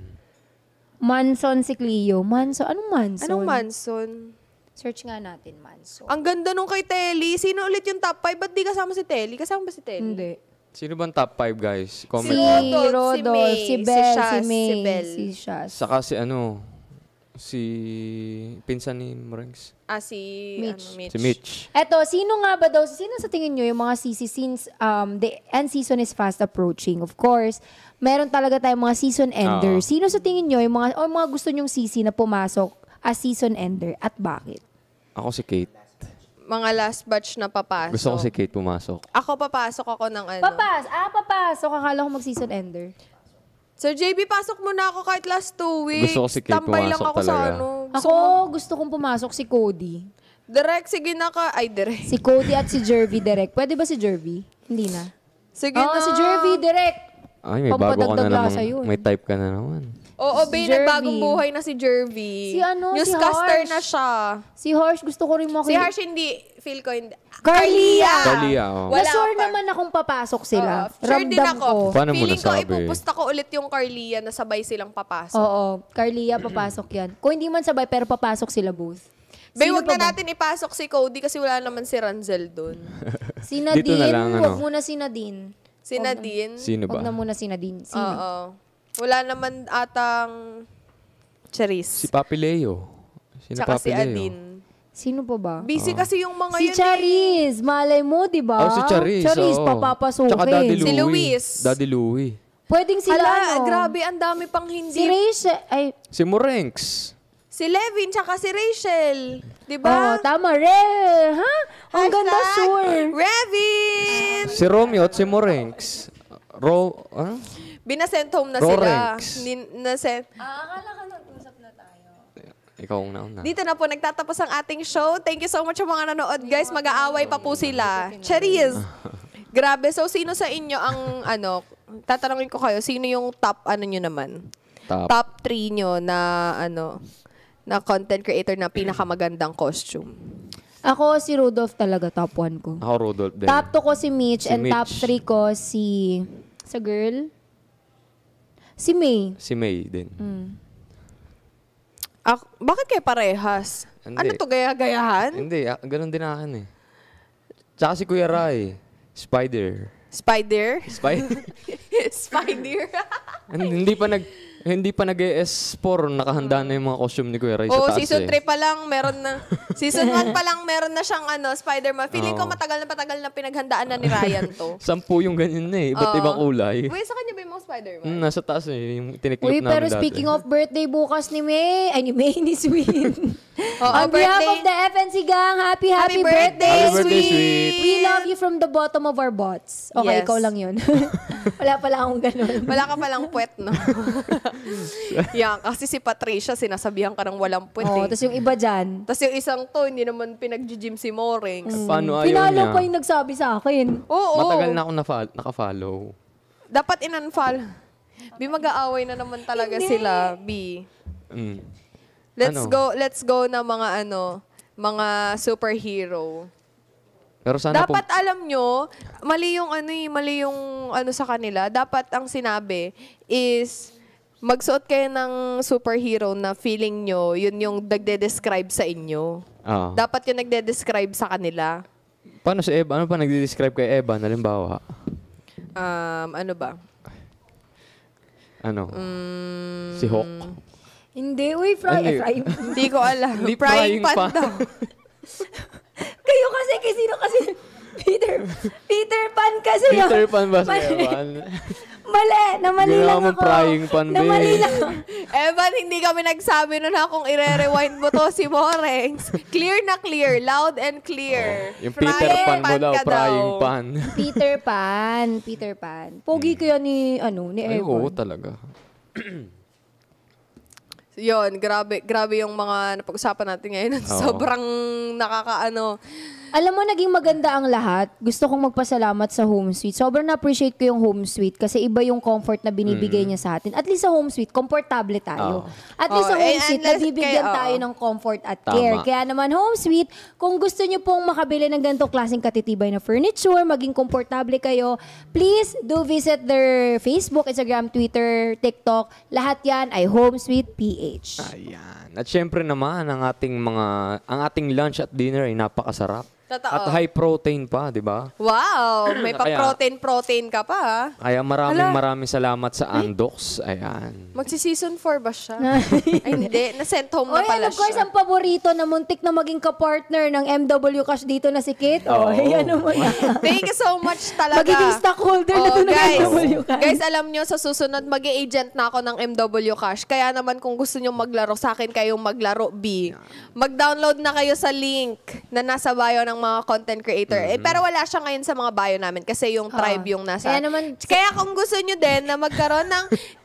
Manson si Cleo. Manson? Anong Manson? Anong Manson? Search nga natin, Manson. Ang ganda nung kay Telly. Sino ulit yung top five? Ba't di kasama si Telly? Kasama ba si Telly? Hindi. Sino bang top five, guys? Comment. Si Rodolph, Rodolph, si May, si si Belle, si, Shaz, May, si Belle. si Shaz. Saka si ano, si pinsan ni Morengs. Ah, si Mitch. Ano, Mitch. Si Mitch. Eto, sino nga ba daw, sino sa tingin nyo yung mga sisi since um, the end season is fast approaching? Of course, meron talaga tayong mga season ender. Oo. Sino sa tingin nyo yung mga, o yung mga gusto nyong sisi na pumasok as season ender at bakit? Ako si Kate. Mga last batch na papasok. Gusto ko si Kate pumasok. Ako papasok ako ng ano. Papas, ah, papasok. Akala ko mag-season ender. Sir J B, pasok muna ako kahit last two weeks. Gusto ko si Kate Tambay lang pumasok ako sa talaga. ano. Gusto Ako, ko- gusto kong pumasok si Cody. Direct, sige na ka. Ay, direct. Si Cody at si Jervy direct. Pwede ba si Jervy? Hindi na. Sige Oo, na. si Jervy direct. Ay, may bago ka Pampadagdag na lasa naman. yun. May type ka na naman. Oo, Si Bay, Jervy. nagbagong buhay na si Jervy. Si ano, si Newscaster Harsh. na siya. Si Horse, gusto ko rin mo Si Harsh hindi. Feel ko hindi. Carlia! Carlia, oh. Wala Na-sure pa. naman akong papasok sila. Oo, sure din Ramdam ako. ko. Paano mo Feeling ko nasabi? ipupusta ko ulit yung Carlia na sabay silang papasok. Oo, Carlia, papasok yan. Kung hindi man sabay, pero papasok sila both. Bay, Sino wag pa na ba? natin ipasok si Cody kasi wala naman si Ranzel dun. Si Dito Nadine, na lang, ano? wag muna si Nadine. Si Nadine. Sino Wag ba? na muna si Nadine. Sino? Oo. Wala naman atang Charis. Si Papi Leo. Sino Tsaka Papi si Leo? Adine. Sino pa ba? Busy kasi yung mga Si yun eh. Charis. Malay mo, di ba? Oh, si Charis. Charis, oo. papapasukin. Tsaka Daddy Louie. Si Luis. Daddy Louie. Pwedeng sila, Hala, ano? grabe, ang dami pang hindi. Si Rachel, ay, Si Morengs. Si Levin, tsaka si Rachel. Di oh, ba? tama, Re, ha? Ang ganda, Hashtag sure. Revin! Si Romeo at si Morengs. Ro... Ano? Binasent home na Rorex. sila. Nin, nasent. Ah, akala ka nag-usap na tayo. Ikaw ang nauna. Dito na po nagtatapos ang ating show. Thank you so much sa mga nanood, guys. Mag-aaway pa po sila. Charis! Grabe. So, sino sa inyo ang, ano, tatanungin ko kayo, sino yung top, ano nyo naman? Top. Top three nyo na, ano, na content creator na pinakamagandang costume. Ako, si Rudolph talaga, top one ko. Ako, Rudolph din. Top two ko si Mitch, Si and Mitch. top three ko si... Sa girl? Si May. Si May din. Mm. Ak- bakit kayo parehas? Hindi. Ano to, gaya-gayahan? Hindi, ah, ganun din akin eh. Tsaka si Kuya Rai. Spider. Spider? Spider? Spider? hindi pa nag... Hindi pa nag-E S four, nakahanda na yung mga costume ni Kuya Rai sa Oo, taas season eh. three pa lang, meron na. Season one pa lang, meron na siyang ano, Spider-Man. Feeling ko Oo. matagal na patagal na pinaghandaan na ni Ryan to. Sampu yung ganyan na eh. Iba't Oo. ibang kulay. Wait, sa kanya ba yung mga Spider-Man? Mm, nasa taas eh. Yung tiniklop Uy, namin pero dati. speaking of birthday bukas ni May, ay ni May, ni Sweet. Oo, On behalf birthday. of the F N C gang, happy, happy, Happy birthday, Happy birthday, Sweet. We love you from the bottom of our butts. Okay, Yes. ikaw lang yun. Wala pala akong ganun. Wala ka palang puwet, no? Yan, kasi si Patricia, sinasabihan ka ng walang puwet Oh, eh. tapos yung iba dyan. Tapos yung isang to, hindi naman pinag-gym si Morings. Paano ayaw Pinalo niya? pa yung nagsabi sa akin. Oo. Matagal na ako nafa- naka-follow. Dapat in-unfollow. B, mag-aaway na naman talaga sila, B. Mm. Let's Ano? go, let's go na mga ano, mga superhero. Pero sana Dapat alam nyo, mali yung ano eh, mali yung ano sa kanila. Dapat ang sinabi is magsuot kayo ng superhero na feeling nyo, yun yung nagde-describe sa inyo. Oo. Dapat yung nagde-describe sa kanila. Paano si Eva? Ano pa nagde-describe kay Eva? Halimbawa? Um, ano ba? Ano? Mm, Si Hawk? Hindi, uy, fry, Hindi. eh, fry. Hindi ko alam. Hindi Frying frying pan pan. daw. Kayo kasi, kasi sino kasi? Peter, Peter Pan kasi. Peter yun. Pan ba si Mali. Evan? Mali, namali Ginawa lang mong ako. frying pan, be. Namali lang ako. Evan, hindi kami nagsabi nun ha kung ire-rewind mo to si Morengs. Clear na clear. Loud and clear. Yung Peter Frying Pan mo daw, ka frying pan. Peter Pan, Peter Pan. Pogi ko yan ni, ano, ni Ay, Evan. oo talaga. Yun, grabe, grabe yung mga napag-usapan natin ngayon. Oo. Sobrang nakakaano. Alam mo, naging maganda ang lahat. Gusto kong magpasalamat sa Home Suite. Sobrang na-appreciate ko yung Home Suite kasi iba yung comfort na binibigay niya sa atin. At least sa Home Suite, komportable tayo. Oo. At least Oo, sa Home eh, Suite, unless nabibigyan kay- tayo oo. ng comfort at Tama. care. Kaya naman, Home Suite, kung gusto niyo pong makabili ng ganitong klaseng katitibay na furniture, maging komportable kayo, please do visit their Facebook, Instagram, Twitter, TikTok. Lahat yan ay Home Suite P H. Ayan. At syempre naman, ang ating mga, ang ating lunch at dinner ay napakasarap. Totoo. At high protein pa, di ba? Wow, may Kaya- pa-protein-protein ka pa ha. Kaya maraming Hala. maraming salamat sa Andox. Ayan. Magsi-season four ba siya? Ay, hindi. Na-sent home Oy, na and pala of course, siya. ang paborito na muntik na maging kapartner ng M W Cash dito na si Kate. Oh, Oo. yan naman. Thank you so much talaga. Magiging stockholder na Oh, to ng guys, M W Cash. guys, alam nyo, sa susunod, mag agent na ako ng M W Cash. Kaya naman, kung gusto nyo maglaro, sa akin kayong maglaro, B. Mag-download na kayo sa link na nasa bio ng mga content creator. Eh, pero wala siya ngayon sa mga bio namin kasi yung tribe yung nasa. Kaya naman- Kaya kung gusto nyo din na magkaroon ng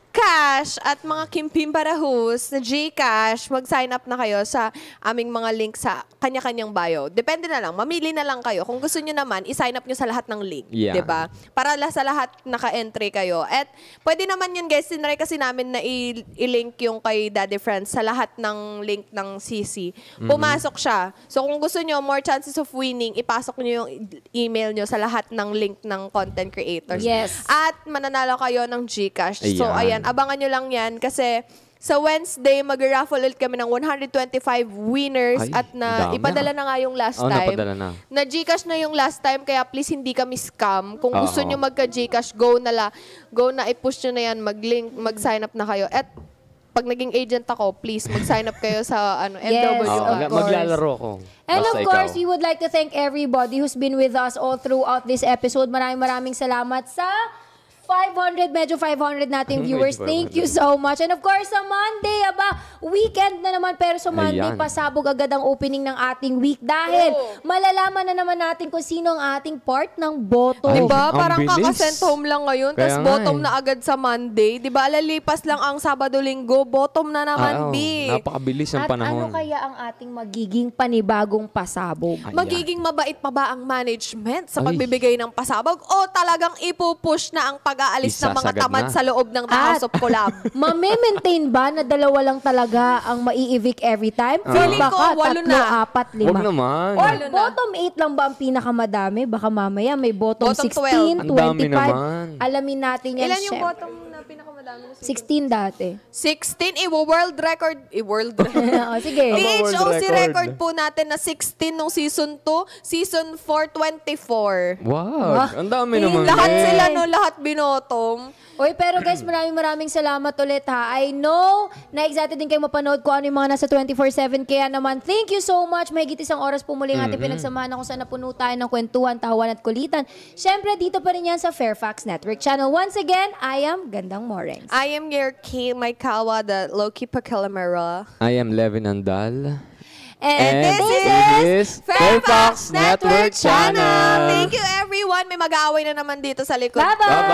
cash at mga kimpim parahus na Gcash, mag-sign up na kayo sa aming mga link sa kanya-kanyang bio. Depende na lang. Mamili na lang kayo. Kung gusto nyo naman, i-sign up nyo sa lahat ng link. Yeah. Diba? Para la- sa lahat naka-entry kayo. At pwede naman yun, guys. Tinry kasi namin na i- i-link yung kay Daddy Friends sa lahat ng link ng C C. Pumasok siya. So kung gusto nyo, more chances of winning, ipasok nyo yung email nyo sa lahat ng link ng content creators. Yes. At mananalo kayo ng Gcash. So Ayan. ayan, abangan nyo lang yan kasi sa Wednesday, mag-raffle ulit kami ng one hundred twenty-five winners Ay, at na dami. ipadala na nga yung last Oh, time. napadala na. Na Gcash na yung last time, kaya please hindi kami scam. Kung gusto Oo. nyo magka-Gcash, go na la. Go na, i-push nyo na yan, mag-link, mag-sign up na kayo. At pag naging agent ako, please, mag-sign up kayo sa ano, Yes, M W. of Oo, course. maglalaro ko. And Basta of course, ikaw. we would like to thank everybody who's been with us all throughout this episode. Maraming maraming salamat sa five hundred, medyo five hundred nating viewers. Medyo Thank you so much. And of course, sa Monday, aba, weekend na naman. Pero sa Monday, Ayan. pasabog agad ang opening ng ating week. Dahil Oo. malalaman na naman natin kung sino ang ating part ng boto. Ay, Diba? ang Parang bilis. kakasent home lang ngayon, Kaya tapos nga bottom eh. na agad sa Monday. Diba? Alalipas lang ang Sabado-Linggo, bottom na Ah, naman, oo. B. Napakabilis ng At ano panahon. kaya ang ating magiging panibagong pasabog? Ayan. Magiging mabait pa ba ang management sa Ay. pagbibigay ng pasabog o talagang ipupush na ang pag-aalis ng mga Isasagad tamad na. sa loob ng The House At- of Collab? Mame-maintain ba na dalawa lang talaga ang mai-evict every time? Or Feeling ko, baka walo tatlo, na. apat, lima? Huwag naman. Or Walo na. bottom eight lang ba ang pinakamadami? Baka mamaya may bottom, Bottom sixteen, twelve. Ang dami twenty-five. naman. Alamin natin yan. Ilan yung syempre. bottom na pinakamadami na season? sixteen dati. sixteen, i-world record. I-world record. o, sige. Aba, P H O C world record. record po natin na sixteen nung season two, season four, twenty-four. Wow. Ang dami Eh, naman. Lahat eh. sila, no? Lahat binotom. Oy, pero guys, maraming maraming salamat ulit ha. I know na excited din kayo mapanood ko ano yung mga nasa twenty-four seven. Kaya naman, thank you so much. Mahigit isang oras po muli ang ating pinagsamahan na kung saan napuno tayo ng kwentuhan, tawanan at kulitan. Siyempre, dito pa rin yan sa Fairfax Network Channel. Once again, I am Gandang Morengs. I am your Kay Maikawa, the Loki Pakilamera. I am Levin Andal. And, And this, this is is Fairfax Network Channel. Thank you, everyone. May mag-aaway na naman dito sa likod. Bye-bye!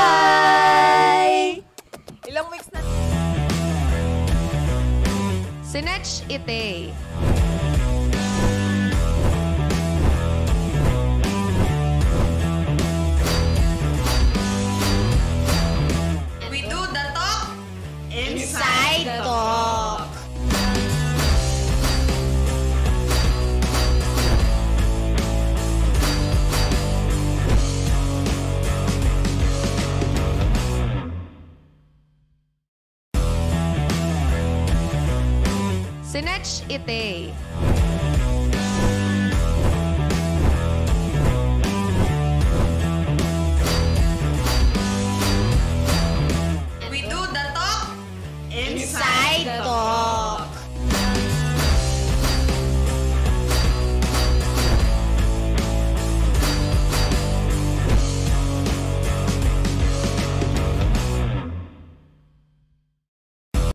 Bye! Ilang weeks na. Sinech Ite. We do the talk inside talk. Linech Ite.